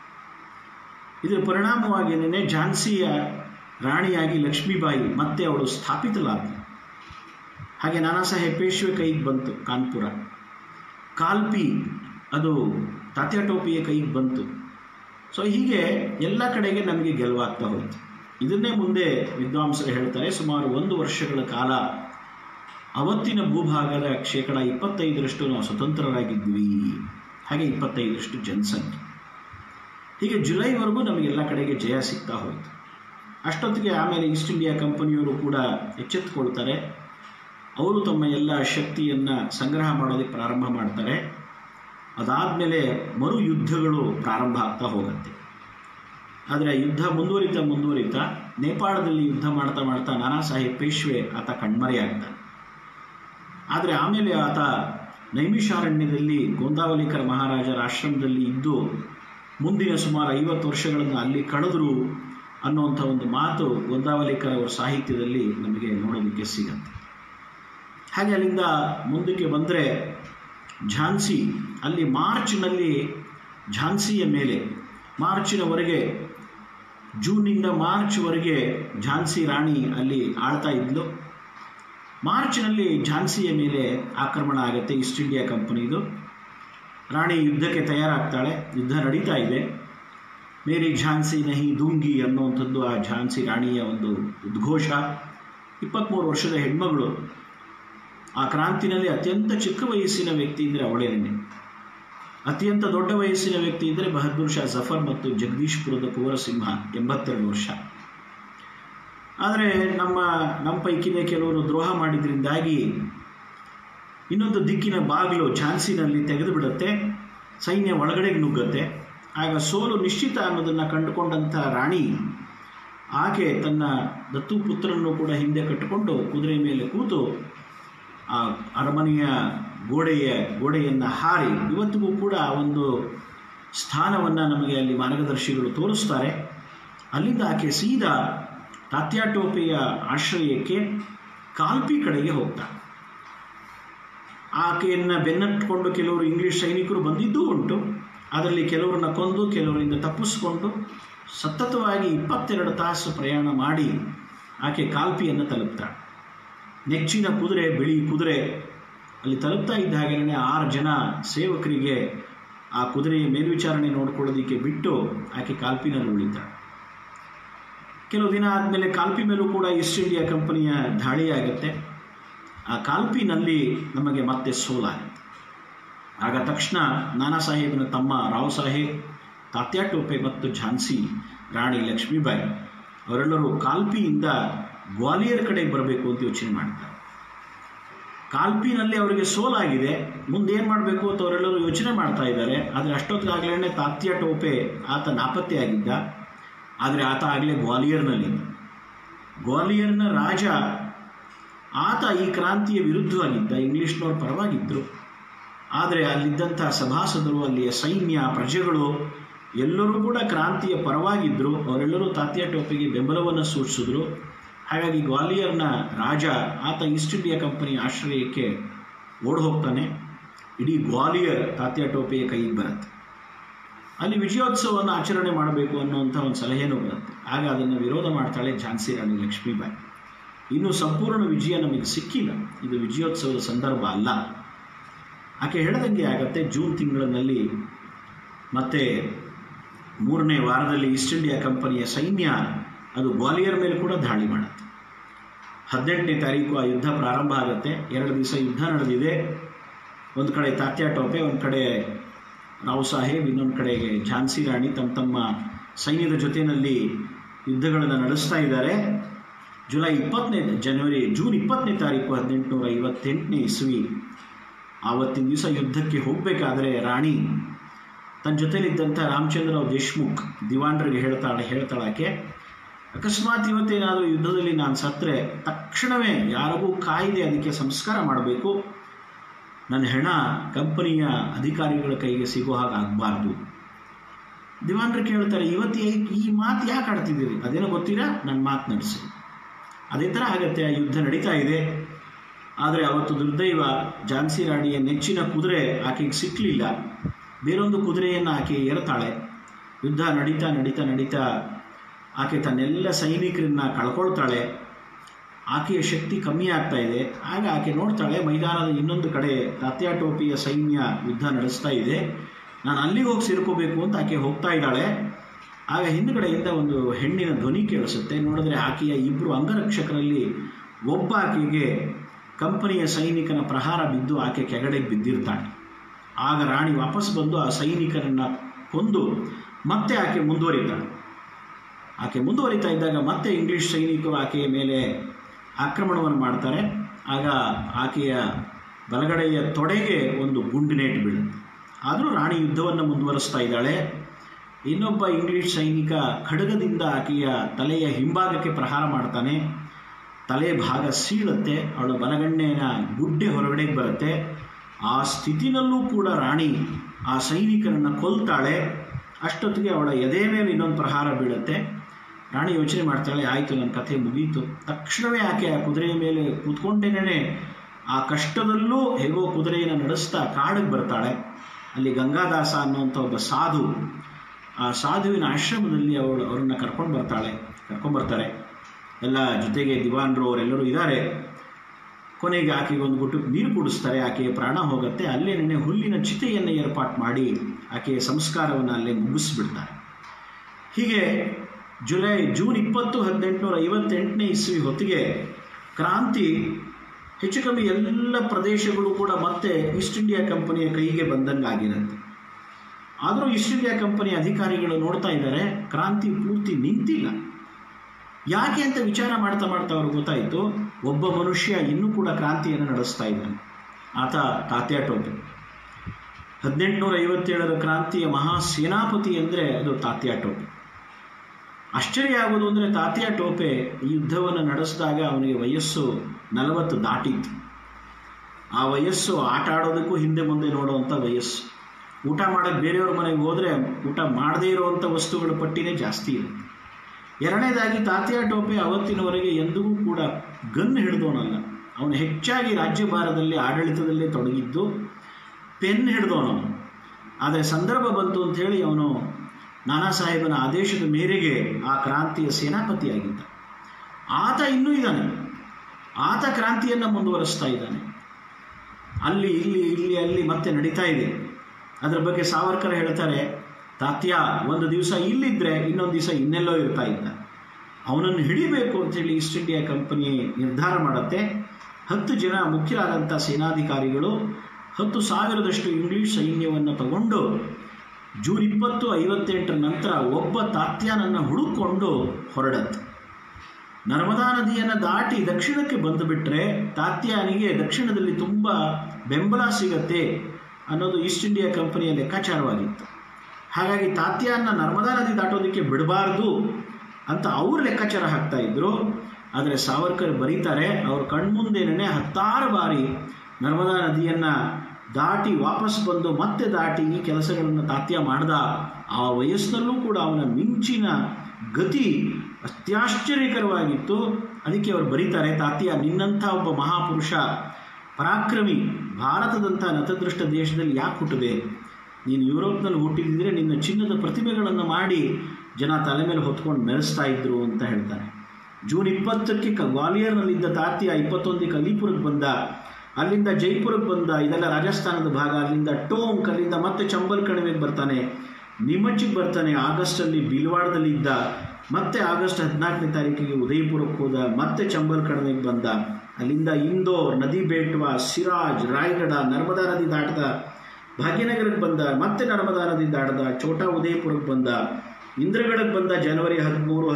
ಇದರ ಪರಿಣಾಮವಾಗಿಯೇ ಝಾನ್ಸಿಯ ರಾಣಿಯಾಗಿ ಲಕ್ಷ್ಮೀಬಾಯಿ ಮತ್ತೆ ಅವಳು ಸ್ಥಾಪಿತಲಾದಳು. ಹಾಗೆ ನಾನಾ ಸಾಹೇಬ್ ಪೇಶ್ವೆ ಕೈಗೆ ಬಂತು ಕಾನ್ಪುರ. ಕಾಲ್ಪಿ ಅದು ತಾತ್ಯಾ ಟೋಪಿಯ ಕೈಗೆ ಬಂತು. ಸೊ ಹೀಗೆ ಎಲ್ಲ ಕಡೆಗೆ ನಮಗೆ ಗೆಲುವಾಗ್ತಾ ಹೋಯಿತು. ಇದನ್ನೇ ಮುಂದೆ ವಿದ್ವಾಂಸರು ಹೇಳ್ತಾರೆ, ಸುಮಾರು 1 ವರ್ಷಗಳ ಕಾಲ ಅವತ್ತಿನ ಭೂಭಾಗದ 25% ನಾವು ಸ್ವತಂತ್ರರಾಗಿದ್ವಿ, ಹಾಗೆ 25% ಜನಸಂಖ್ಯೆ. ಹೀಗೆ ಜುಲೈವರೆಗೂ ನಮಗೆಲ್ಲ ಕಡೆಗೆ ಜಯ ಸಿಗ್ತಾ ಹೋಯಿತು. ಅಷ್ಟೊತ್ತಿಗೆ ಆಮೇಲೆ ಈಸ್ಟ್ ಇಂಡಿಯಾ ಕಂಪನಿಯವರು ಕೂಡ ಎಚ್ಚೆತ್ತುಕೊಳ್ತಾರೆ. ಅವರು ತಮ್ಮ ಎಲ್ಲ ಶಕ್ತಿಯನ್ನು ಸಂಗ್ರಹ ಮಾಡೋದಕ್ಕೆ ಪ್ರಾರಂಭ ಮಾಡ್ತಾರೆ. ಅದಾದಮೇಲೆ ಮರು ಯುದ್ಧಗಳು ಪ್ರಾರಂಭ ಆಗ್ತಾ ಹೋಗುತ್ತೆ. ಆದರೆ ಯುದ್ಧ ಮುಂದುವರಿತಾ ನೇಪಾಳದಲ್ಲಿ ಯುದ್ಧ ಮಾಡ್ತಾ ಮಾಡ್ತಾ ನಾನಾ ಸಾಹೇಬ್ ಪೇಶ್ವೆ ಆತ ಕಣ್ಮರೆಯಾಗ್ತಾನೆ. ಆದರೆ ಆಮೇಲೆ ಆತ ನೈಮಿಷಾರಣ್ಯದಲ್ಲಿ ಗೋಂದಾವಲಿಕರ ಮಹಾರಾಜರ ಆಶ್ರಮದಲ್ಲಿ ಇದ್ದು ಮುಂದಿನ ಸುಮಾರು 50 ವರ್ಷಗಳನ್ನು ಅಲ್ಲಿ ಕಳೆದರು ಅನ್ನುವಂಥ ಒಂದು ಮಾತು ಗೋಂದಾವಲಿಕರ್ ಅವರ ಸಾಹಿತ್ಯದಲ್ಲಿ ನಮಗೆ ನೋಡೋದಕ್ಕೆ ಸಿಗತ್ತೆ. ಹಾಗೆ ಅಲ್ಲಿಂದ ಮುಂದಕ್ಕೆ ಬಂದರೆ ಝಾನ್ಸಿ, ಅಲ್ಲಿ ಮಾರ್ಚ್ನಲ್ಲಿ ಝಾನ್ಸಿಯ ಮೇಲೆ ಮಾರ್ಚಿನವರೆಗೆ, ಜೂನಿಂದ ಮಾರ್ಚ್ವರೆಗೆ ಝಾನ್ಸಿ ರಾಣಿ ಅಲ್ಲಿ ಆಳ್ತಾ ಇದ್ಲು. ಮಾರ್ಚ್ನಲ್ಲಿ ಝಾನ್ಸಿಯ ಮೇಲೆ ಆಕ್ರಮಣ ಆಗುತ್ತೆ ಈಸ್ಟ್ ಇಂಡಿಯಾ ಕಂಪನಿದು. ರಾಣಿ ಯುದ್ಧಕ್ಕೆ ತಯಾರಾಗ್ತಾಳೆ. ಯುದ್ಧ ನಡೀತಾ ಇದೆ. ಮೇರಿ ಝಾನ್ಸಿ ನಹಿ ದೂಂಗಿ ಅನ್ನುವಂಥದ್ದು ಆ ಝಾನ್ಸಿ ರಾಣಿಯ ಒಂದು ಉದ್ಘೋಷ. 23 ವರ್ಷದ ಹೆಣ್ಮಗಳು. ಆ ಕ್ರಾಂತಿನಲ್ಲಿ ಅತ್ಯಂತ ಚಿಕ್ಕ ವಯಸ್ಸಿನ ವ್ಯಕ್ತಿ ಇದ್ದರೆ ಅವಳೇನೆ. ಅತ್ಯಂತ ದೊಡ್ಡ ವಯಸ್ಸಿನ ವ್ಯಕ್ತಿ ಇದ್ದರೆ ಬಹದ್ದೂರ್ ಶಾ ಜಫರ್ ಮತ್ತು ಜಗದೀಶ್ಪುರದ ಕುವರಸಿಂಹ 82 ವರ್ಷ. ಆದರೆ ನಮ್ಮ ಪೈಕಿನೇ ಕೆಲವರು ದ್ರೋಹ ಮಾಡಿದ್ರಿಂದಾಗಿ ಇನ್ನೊಂದು ದಿಕ್ಕಿನ ಬಾಗಿಲು ಝಾನ್ಸಿನಲ್ಲಿ ತೆಗೆದು ಬಿಡುತ್ತೆ. ಸೈನ್ಯ ಒಳಗಡೆಗೆ ನುಗ್ಗತ್ತೆ. ಆಗ ಸೋಲು ನಿಶ್ಚಿತ ಅನ್ನೋದನ್ನು ಕಂಡುಕೊಂಡಂಥ ರಾಣಿ ಆಕೆ ತನ್ನ ದತ್ತು ಪುತ್ರನನ್ನು ಕೂಡ ಹಿಂದೆ ಕಟ್ಟಿಕೊಂಡು ಕುದುರೆ ಮೇಲೆ ಕೂತು ಆ ಅರಮನೆಯ ಗೋಡೆಯನ್ನು ಹಾರಿ, ಇವತ್ತಿಗೂ ಕೂಡ ಒಂದು ಸ್ಥಾನವನ್ನು ನಮಗೆ ಅಲ್ಲಿ ಮಾರ್ಗದರ್ಶಿಗಳು ತೋರಿಸ್ತಾರೆ. ಅಲ್ಲಿಂದ ಆಕೆ ಸೀದಾ ತಾತ್ಯಾ ಟೋಪೆಯ ಆಶ್ರಯಕ್ಕೆ ಕಾಲ್ಪಿ ಕಡೆಗೆ ಹೋಗ್ತಾರೆ. ಆಕೆಯನ್ನು ಬೆನ್ನಟ್ಟಿಕೊಂಡು ಕೆಲವರು ಇಂಗ್ಲಿಷ್ ಸೈನಿಕರು ಬಂದಿದ್ದೂ ಉಂಟು. ಅದರಲ್ಲಿ ಕೆಲವರನ್ನ ಕೊಂದು ಕೆಲವರಿಂದ ತಪ್ಪಿಸಿಕೊಂಡು ಸತತವಾಗಿ 22 ತಾಸು ಪ್ರಯಾಣ ಮಾಡಿ ಆಕೆ ಕಾಲ್ಪಿಯನ್ನು ತಲುಪ್ತಾಳೆ. ನೆಚ್ಚಿನ ಕುದುರೆ, ಬಿಳಿ ಕುದುರೆ. ಅಲ್ಲಿ ತಲುಪ್ತಾ ಇದ್ದ ಹಾಗೆ 6 ಜನ ಸೇವಕರಿಗೆ ಆ ಕುದುರೆಯ ಮೇಲ್ವಿಚಾರಣೆ ನೋಡ್ಕೊಳ್ಳೋದಕ್ಕೆ ಬಿಟ್ಟು ಆಕೆ ಕಾಲ್ಪಿನಲ್ಲಿ ಉಳಿತಾಳೆ. ಕೆಲವು ದಿನ ಆದಮೇಲೆ ಕಾಲ್ಪಿ ಮೇಲೂ ಕೂಡ ಈಸ್ಟ್ ಇಂಡಿಯಾ ಕಂಪನಿಯ ದಾಳಿಯಾಗುತ್ತೆ. ಆ ಕಾಲ್ಪಿನಲ್ಲಿ ನಮಗೆ ಮತ್ತೆ ಸೋಲಾಗುತ್ತೆ. ಆಗ ತಕ್ಷಣ ನಾನಾ ಸಾಹೇಬನ ತಮ್ಮ ರಾವ್ ಸಾಹೇಬ್, ತಾತ್ಯಾ ಟೋಪೆ ಮತ್ತು ಝಾನ್ಸಿ ರಾಣಿ ಲಕ್ಷ್ಮೀಬಾಯಿ ಅವರೆಲ್ಲರೂ ಕಾಲ್ಪಿಯಿಂದ ಗ್ವಾಲಿಯರ್ ಕಡೆಗೆ ಬರಬೇಕು ಅಂತ ಯೋಚನೆ ಮಾಡ್ತಾರೆ. ಕಾಲ್ಪಿನಲ್ಲಿ ಅವರಿಗೆ ಸೋಲಾಗಿದೆ, ಮುಂದೇನು ಮಾಡಬೇಕು ಅಂತ ಅವರೆಲ್ಲರೂ ಯೋಚನೆ ಮಾಡ್ತಾ ಇದ್ದಾರೆ. ಆದರೆ ಅಷ್ಟೊತ್ತಿಗಾಗಲೇ ತಾತ್ಯಾ ಟೋಪೆ ಆತ ನಾಪತ್ತೆಯಾಗಿದ್ದ. ಆದರೆ ಆತ ಆಗಲೇ ಗ್ವಾಲಿಯರ್ನಲ್ಲಿದ್ದ. ಗ್ವಾಲಿಯರ್ನ ರಾಜ ಆತ ಈ ಕ್ರಾಂತಿಯ ವಿರುದ್ಧವಾಗಿದ್ದ, ಇಂಗ್ಲಿಷ್ನವ್ರ ಪರವಾಗಿದ್ದರು. ಆದರೆ ಅಲ್ಲಿದ್ದಂಥ ಸಭಾಸದರು, ಅಲ್ಲಿಯ ಸೈನ್ಯ, ಪ್ರಜೆಗಳು ಎಲ್ಲರೂ ಕೂಡ ಕ್ರಾಂತಿಯ ಪರವಾಗಿದ್ದರು. ಅವರೆಲ್ಲರೂ ತಾತ್ಯಾ ಟೋಪೆಗೆ ಬೆಂಬಲವನ್ನು ಸೂಚಿಸಿದ್ರು. ಹಾಗಾಗಿ ಗ್ವಾಲಿಯರ್ನ ರಾಜ ಆತ ಈಸ್ಟ್ ಇಂಡಿಯಾ ಕಂಪನಿ ಆಶ್ರಯಕ್ಕೆ ಓಡಿ ಹೋಗ್ತಾನೆ. ಇಡೀ ಗ್ವಾಲಿಯರ್ ತಾತ್ಯಾ ಟೋಪೆಯ ಕೈಗೆ ಬರುತ್ತೆ. ಅಲ್ಲಿ ವಿಜಯೋತ್ಸವವನ್ನು ಆಚರಣೆ ಮಾಡಬೇಕು ಅನ್ನುವಂಥ ಒಂದು ಸಲಹೆನೂ ಬರುತ್ತೆ. ಆಗ ಅದನ್ನು ವಿರೋಧ ಮಾಡ್ತಾಳೆ ಝಾನ್ಸಿ ರಾಣಿ ಲಕ್ಷ್ಮೀಬಾಯಿ. ಇನ್ನೂ ಸಂಪೂರ್ಣ ವಿಜಯ ನಮಗೆ ಸಿಕ್ಕಿಲ್ಲ, ಇದು ವಿಜಯೋತ್ಸವದ ಸಂದರ್ಭ ಅಲ್ಲ. ಆಕೆ ಹೇಳ್ದಂಗೆ ಆಗತ್ತೆ. ಜೂನ್ ತಿಂಗಳಿನಲ್ಲಿ ಮತ್ತೆ 3ನೇ ವಾರದಲ್ಲಿ ಈಸ್ಟ್ ಇಂಡಿಯಾ ಕಂಪನಿಯ ಸೈನ್ಯ ಅದು ಗ್ವಾಲಿಯರ್ ಮೇಲೆ ಕೂಡ ದಾಳಿ ಮಾಡುತ್ತೆ. 18ನೇ ತಾರೀಕು ಆ ಯುದ್ಧ ಪ್ರಾರಂಭ ಆಗುತ್ತೆ. 2 ದಿವಸ ಯುದ್ಧ ನಡೆದಿದೆ. ಒಂದು ಕಡೆ ತಾತ್ಯಾ ಟೋಪೆ, ಒಂದು ಕಡೆ ರಾವ್ ಸಾಹೇಬ್, ಇನ್ನೊಂದು ಕಡೆಗೆ ಝಾನ್ಸಿ ರಾಣಿ ತಮ್ಮ ಸೈನ್ಯದ ಜೊತೆಯಲ್ಲಿ ಯುದ್ಧಗಳನ್ನು ನಡೆಸ್ತಾ ಇದ್ದಾರೆ. ಜೂನ್ 20ನೇ ತಾರೀಕು 1858ನೇ ಇಸ್ವಿ ಆವತ್ತಿನ ದಿವಸ ಯುದ್ಧಕ್ಕೆ ಹೋಗಬೇಕಾದ್ರೆ ರಾಣಿ ತನ್ನ ಜೊತೆಲಿದ್ದಂಥ ರಾಮಚಂದ್ರರಾವ್ ದೇಶ್ಮುಖ್ ದಿವಾನ್ರಿಗೆ ಹೇಳ್ತಾಳಾಕೆ, ಅಕಸ್ಮಾತ್ ಇವತ್ತೇನಾದರೂ ಯುದ್ಧದಲ್ಲಿ ನಾನು ಸತ್ತರೆ ತಕ್ಷಣವೇ ಯಾರಿಗೂ ಕಾಯ್ದೆ ಅದಕ್ಕೆ ಸಂಸ್ಕಾರ ಮಾಡಬೇಕು. ನನ್ನ ಹೆಣ ಕಂಪನಿಯ ಅಧಿಕಾರಿಗಳ ಕೈಗೆ ಸಿಗೋ ಹಾಗೆ ಆಗಬಾರ್ದು. ದಿವಾನ್ರು ಕೇಳ್ತಾರೆ, ಇವತ್ತು ಈ ಮಾತು ಯಾಕೆ ಆಡ್ತಿದ್ದೀರಿ? ಅದೇನೋ ಗೊತ್ತೀರಾ, ನನ್ನ ಮಾತು ನಡೆಸಿ. ಅದೇ ಥರ ಆಗತ್ತೆ. ಆ ಯುದ್ಧ ನಡೀತಾ ಇದೆ. ಆದರೆ ಅವತ್ತು ದುರ್ದೈವ, ಝಾನ್ಸಿ ರಾಣಿಯ ನೆಚ್ಚಿನ ಕುದುರೆ ಆಕೆಗೆ ಸಿಕ್ಕಲಿಲ್ಲ. ಬೇರೊಂದು ಕುದುರೆಯನ್ನು ಆಕೆ ಏರ್ತಾಳೆ. ಯುದ್ಧ ನಡೀತಾ ನಡೀತಾ ನಡೀತಾ ಆಕೆ ತನ್ನೆಲ್ಲ ಸೈನಿಕರನ್ನ ಕಳ್ಕೊಳ್ತಾಳೆ. ಆಕೆಯ ಶಕ್ತಿ ಕಮ್ಮಿ ಆಗ್ತಾ ಇದೆ. ಆಗ ಆಕೆ ನೋಡ್ತಾಳೆ, ಮೈದಾನದ ಇನ್ನೊಂದು ಕಡೆ ತಾತ್ಯಾ ಟೋಪಿಯ ಸೈನ್ಯ ಯುದ್ಧ ನಡೆಸ್ತಾ ಇದೆ, ನಾನು ಅಲ್ಲಿಗೆ ಹೋಗಿ ಸೇರ್ಕೋಬೇಕು ಅಂತ ಆಕೆ ಹೋಗ್ತಾ ಇದ್ದಾಳೆ. ಆಗ ಹಿಂದುಗಡೆಯಿಂದ ಒಂದು ಹೆಣ್ಣಿನ ಧ್ವನಿ ಕೇಳಿಸುತ್ತೆ. ನೋಡಿದ್ರೆ ಆಕೆಯ 2 ಅಂಗರಕ್ಷಕರಲ್ಲಿ ಒಬ್ಬ ಆಕೆಗೆ ಕಂಪನಿಯ ಸೈನಿಕನ ಪ್ರಹಾರ ಬಿದ್ದು ಆಕೆ ಕೆಳಗಡೆಗೆ ಬಿದ್ದಿರ್ತಾಳೆ. ಆಗ ರಾಣಿ ವಾಪಸ್ ಬಂದು ಆ ಸೈನಿಕರನ್ನು ಕೊಂದು ಮತ್ತೆ ಆಕೆ ಮುಂದುವರಿತಾಳೆ. ಆಕೆ ಮುಂದುವರಿತಾ ಇದ್ದಾಗ ಮತ್ತೆ ಇಂಗ್ಲಿಷ್ ಸೈನಿಕರು ಆಕೆಯ ಮೇಲೆ ಆಕ್ರಮಣವನ್ನು ಮಾಡ್ತಾರೆ. ಆಗ ಆಕೆಯ ಬಲಗಡೆಯ ತೊಡೆಗೆ ಒಂದು ಗುಂಡಿನೇಟು ಬೀಳುತ್ತೆ. ಆದರೂ ರಾಣಿ ಯುದ್ಧವನ್ನು ಮುಂದುವರಿಸ್ತಾ ಇದ್ದಾಳೆ. ಇನ್ನೊಬ್ಬ ಇಂಗ್ಲಿಷ್ ಸೈನಿಕ ಖಡ್ಗದಿಂದ ಆಕೆಯ ತಲೆಯ ಹಿಂಭಾಗಕ್ಕೆ ಪ್ರಹಾರ ಮಾಡ್ತಾನೆ. ತಲೆ ಭಾಗ ಸೀಳುತ್ತೆ. ಅವಳ ಬಲಗಣ್ಣಿನ ಗುಡ್ಡೆ ಹೊರಗಡೆಗೆ ಬರುತ್ತೆ. ಆ ಸ್ಥಿತಿನಲ್ಲೂ ಕೂಡ ರಾಣಿ ಆ ಸೈನಿಕರನ್ನು ಕೊಲ್ತಾಳೆ. ಅಷ್ಟೊತ್ತಿಗೆ ಅವಳ ಎದೆ ಮೇಲೆ ಇನ್ನೊಂದು ಪ್ರಹಾರ ಬೀಳುತ್ತೆ. ರಾಣಿ ಯೋಚನೆ ಮಾಡ್ತಾಳೆ, ಆಯಿತು, ನನ್ನ ಕಥೆ ಮುಗೀತು. ತಕ್ಷಣವೇ ಆಕೆ ಆ ಕುದುರೆಯ ಮೇಲೆ ಕೂತ್ಕೊಂಡೇನೆ ಆ ಕಷ್ಟದಲ್ಲೂ ಹೇಗೋ ಕುದುರೆಯನ್ನು ನಡೆಸ್ತಾ ಕಾಡಿಗೆ ಬರ್ತಾಳೆ. ಅಲ್ಲಿ ಗಂಗಾದಾಸ ಅನ್ನುವಂಥ ಒಬ್ಬ ಸಾಧು, ಆ ಸಾಧುವಿನ ಆಶ್ರಮದಲ್ಲಿ ಅವರನ್ನು ಕರ್ಕೊಂಡ್ಬರ್ತಾರೆ. ಎಲ್ಲ ಜೊತೆಗೆ ದಿವಾನ್ರು ಅವರೆಲ್ಲರೂ ಇದ್ದಾರೆ. ಕೊನೆಗೆ ಆಕೆಗೆ ಒಂದು ಗುಟ್ಟು ನೀರು ಕುಡಿಸ್ತಾರೆ. ಆಕೆಯ ಪ್ರಾಣ ಹೋಗುತ್ತೆ. ಅಲ್ಲೇ ಹುಲ್ಲಿನ ಚಿತೆಯನ್ನು ಏರ್ಪಾಟ್ ಮಾಡಿ ಆಕೆಯ ಸಂಸ್ಕಾರವನ್ನು ಅಲ್ಲೇ ಮುಗಿಸ್ಬಿಡ್ತಾರೆ. ಹೀಗೆ ಜೂನ್ 20, 1858ನೇ ಇಸ್ವಿ ಹೊತ್ತಿಗೆ ಕ್ರಾಂತಿ ಹೆಚ್ಚು ಕಮ್ಮಿ ಎಲ್ಲ ಪ್ರದೇಶಗಳು ಕೂಡ ಮತ್ತೆ ಈಸ್ಟ್ ಇಂಡಿಯಾ ಕಂಪನಿಯ ಕೈಗೆ ಬಂದಂಗಾಗಿರುತ್ತೆ. ಆದರೂ ಈಸ್ಟ್ ಇಂಡಿಯಾ ಕಂಪನಿ ಅಧಿಕಾರಿಗಳು ನೋಡ್ತಾ ಇದ್ದಾರೆ, ಕ್ರಾಂತಿ ಪೂರ್ತಿ ನಿಂತಿಲ್ಲ. ಯಾಕೆ ಅಂತ ವಿಚಾರ ಮಾಡ್ತಾ ಅವ್ರಿಗೆ ಗೊತ್ತಾಯಿತು, ಒಬ್ಬ ಮನುಷ್ಯ ಇನ್ನೂ ಕೂಡ ಕ್ರಾಂತಿಯನ್ನು ನಡೆಸ್ತಾ ಇದ್ದಾನೆ. ಆತ ತಾತ್ಯಾ ಟೋಪೆ. 1857ರ ಕ್ರಾಂತಿಯ ಮಹಾ ಸೇನಾಪತಿ ಅಂದರೆ ಅದು ತಾತ್ಯಾ ಟೋಪೆ. ಆಶ್ಚರ್ಯ ಆಗೋದು ಅಂದರೆ ತಾತ್ಯಾ ಟೋಪೆ ಈ ಯುದ್ಧವನ್ನು ನಡೆಸಿದಾಗ ಅವನಿಗೆ ವಯಸ್ಸು 40 ದಾಟಿತ್ತು. ಆ ವಯಸ್ಸು ಆಟ ಆಡೋದಕ್ಕೂ ಹಿಂದೆ ಮುಂದೆ ನೋಡುವಂಥ ವಯಸ್ಸು. ಊಟ ಮಾಡೋಕ್ಕೆ ಬೇರೆಯವ್ರ ಮನೆಗೆ ಹೋದರೆ ಊಟ ಮಾಡದೇ ಇರುವಂಥ ವಸ್ತುಗಳ ಪಟ್ಟಿನೇ ಜಾಸ್ತಿ ಇರುತ್ತೆ. ಎರಡನೇದಾಗಿ ತಾತ್ಯಾ ಟೋಪೆ ಅವತ್ತಿನವರೆಗೆ ಎಂದಿಗೂ ಕೂಡ ಗನ್ ಹಿಡಿದವನಲ್ಲ. ಅವನು ಹೆಚ್ಚಾಗಿ ರಾಜ್ಯಭಾರದಲ್ಲಿ ಆಡಳಿತದಲ್ಲೇ ತೊಡಗಿದ್ದು, ಪೆನ್ ಹಿಡಿದವನು. ಆದರೆ ಸಂದರ್ಭ ಬಂತು ಅಂಥೇಳಿ ಅವನು ನಾನಾ ಸಾಹೇಬನ ಆದೇಶದ ಮೇರೆಗೆ ಆ ಕ್ರಾಂತಿಯ ಸೇನಾಪತಿಯಾಗಿದ್ದ. ಆತ ಇನ್ನೂ ಇದ್ದಾನೆ, ಆತ ಕ್ರಾಂತಿಯನ್ನು ಮುಂದುವರಿಸ್ತಾ ಇದ್ದಾನೆ. ಅಲ್ಲಿ ಇಲ್ಲಿ ಇಲ್ಲಿ ಅಲ್ಲಿ ಮತ್ತೆ ನಡೀತಾ ಇದೆ. ಅದರ ಬಗ್ಗೆ ಸಾವರ್ಕರ್ ಹೇಳ್ತಾರೆ, ತಾತ್ಯಾ ಒಂದು ದಿವಸ ಇಲ್ಲಿದ್ದರೆ ಇನ್ನೊಂದು ದಿವಸ ಇನ್ನೆಲ್ಲೋ ಇರ್ತಾ ಇದ್ದ. ಅವನನ್ನು ಹಿಡಿಬೇಕು ಅಂಥೇಳಿ ಈಸ್ಟ್ ಇಂಡಿಯಾ ಕಂಪನಿ ನಿರ್ಧಾರ ಮಾಡುತ್ತೆ. 10 ಜನ ಮುಖ್ಯರಾದಂಥ ಸೇನಾಧಿಕಾರಿಗಳು 10,000 ಇಂಗ್ಲಿಷ್ ಸೈನ್ಯವನ್ನು ತಗೊಂಡು ಜೂನ್ 20, 58 ನಂತರ ಒಬ್ಬ ತಾತ್ಯಾನನ್ನು ಹುಡುಕೊಂಡು ಹೊರಡತ್ತೆ. ನರ್ಮದಾ ನದಿಯನ್ನು ದಾಟಿ ದಕ್ಷಿಣಕ್ಕೆ ಬಂದು ಬಿಟ್ಟರೆ ತಾತ್ಯಾನಿಗೆ ದಕ್ಷಿಣದಲ್ಲಿ ತುಂಬ ಬೆಂಬಲ ಸಿಗತ್ತೆ ಅನ್ನೋದು ಈಸ್ಟ್ ಇಂಡಿಯಾ ಕಂಪನಿಯ ಲೆಕ್ಕಾಚಾರವಾಗಿತ್ತು. ಹಾಗಾಗಿ ತಾತ್ಯಾನ ನರ್ಮದಾ ನದಿ ದಾಟೋದಕ್ಕೆ ಬಿಡಬಾರ್ದು ಅಂತ ಅವರು ಲೆಕ್ಕಾಚಾರ ಹಾಕ್ತಾ ಇದ್ರು. ಆದರೆ ಸಾವರ್ಕರ್ ಬರೀತಾರೆ, ಅವ್ರ ಕಣ್ಮುಂದೇನೆ 10 ಬಾರಿ ನರ್ಮದಾ ನದಿಯನ್ನು ದಾಟಿ ವಾಪಸ್ ಬಂದು ಮತ್ತೆ ದಾಟಿ ಈ ಕೆಲಸಗಳನ್ನು ತಾತ್ಯಾ ಮಾಡ್ದ. ಆ ವಯಸ್ಸಿನಲ್ಲೂ ಕೂಡ ಅವನ ಮಿಂಚಿನ ಗತಿ ಅತ್ಯಾಶ್ಚರ್ಯಕರವಾಗಿತ್ತು. ಅದಕ್ಕೆ ಅವರು ಬರೀತಾರೆ, ತಾತ್ಯಾ ನಿನ್ನಂಥ ಒಬ್ಬ ಮಹಾಪುರುಷ ಪರಾಕ್ರಮಿ ಭಾರತದಂಥ ನತದೃಷ್ಟ ದೇಶದಲ್ಲಿ ಯಾಕೆ ಹುಟ್ಟಿದೆ? ನೀನು ಯುರೋಪ್ನಲ್ಲಿ ಹುಟ್ಟಿದ್ರೆ ನಿನ್ನ ಚಿನ್ನದ ಪ್ರತಿಮೆಗಳನ್ನು ಮಾಡಿ ಜನ ತಲೆ ಮೇಲೆ ಹೊತ್ಕೊಂಡು ಮೆರೆಸ್ತಾ ಇದ್ರು ಅಂತ ಹೇಳ್ತಾರೆ. ಜೂನ್ 20ಕ್ಕೆ ಗ್ವಾಲಿಯರ್ನಲ್ಲಿದ್ದ ತಾತ್ಯಾ 21ಕ್ಕೆ ಅಲಿಪುರಕ್ಕೆ ಬಂದ, ಅಲ್ಲಿಂದ ಜೈಪುರಕ್ಕೆ ಬಂದ, ಇದೆಲ್ಲ ರಾಜಸ್ಥಾನದ ಭಾಗ. ಅಲ್ಲಿಂದ ಟೋಂಕ್, ಅಲ್ಲಿಂದ ಮತ್ತೆ ಚಂಬಲ್ ಕಣಿವೆಗೆ ಬರ್ತಾನೆ, ನಿಮಚ್ಗೆ ಬರ್ತಾನೆ. ಆಗಸ್ಟಲ್ಲಿ ಬಿಲ್ವಾಡದಲ್ಲಿ ಇದ್ದ, ಮತ್ತೆ ಆಗಸ್ಟ್ 14ನೇ ತಾರೀಕಿಗೆ ಉದಯಪುರಕ್ಕೆ ಹೋದ, ಮತ್ತೆ ಚಂಬಲ್ ಕಣಿವೆಗೆ ಬಂದ. ಅಲ್ಲಿಂದ ಇಂದೋರ್, ನದಿ ಬೇಟ್ವಾ, ಸಿರಾಜ್, ರಾಯಗಢ, ನರ್ಮದಾ ನದಿ ದಾಟದ ಭಾಗ್ಯನಗರಕ್ಕೆ ಬಂದ, ಮತ್ತೆ ನರ್ಮದಾ ನದಿ ದಾಟದ ಛೋಟಾ ಉದಯಪುರಕ್ಕೆ ಬಂದ, ಇಂದ್ರಗಢಕ್ಕೆ ಬಂದ ಜನವರಿ 13,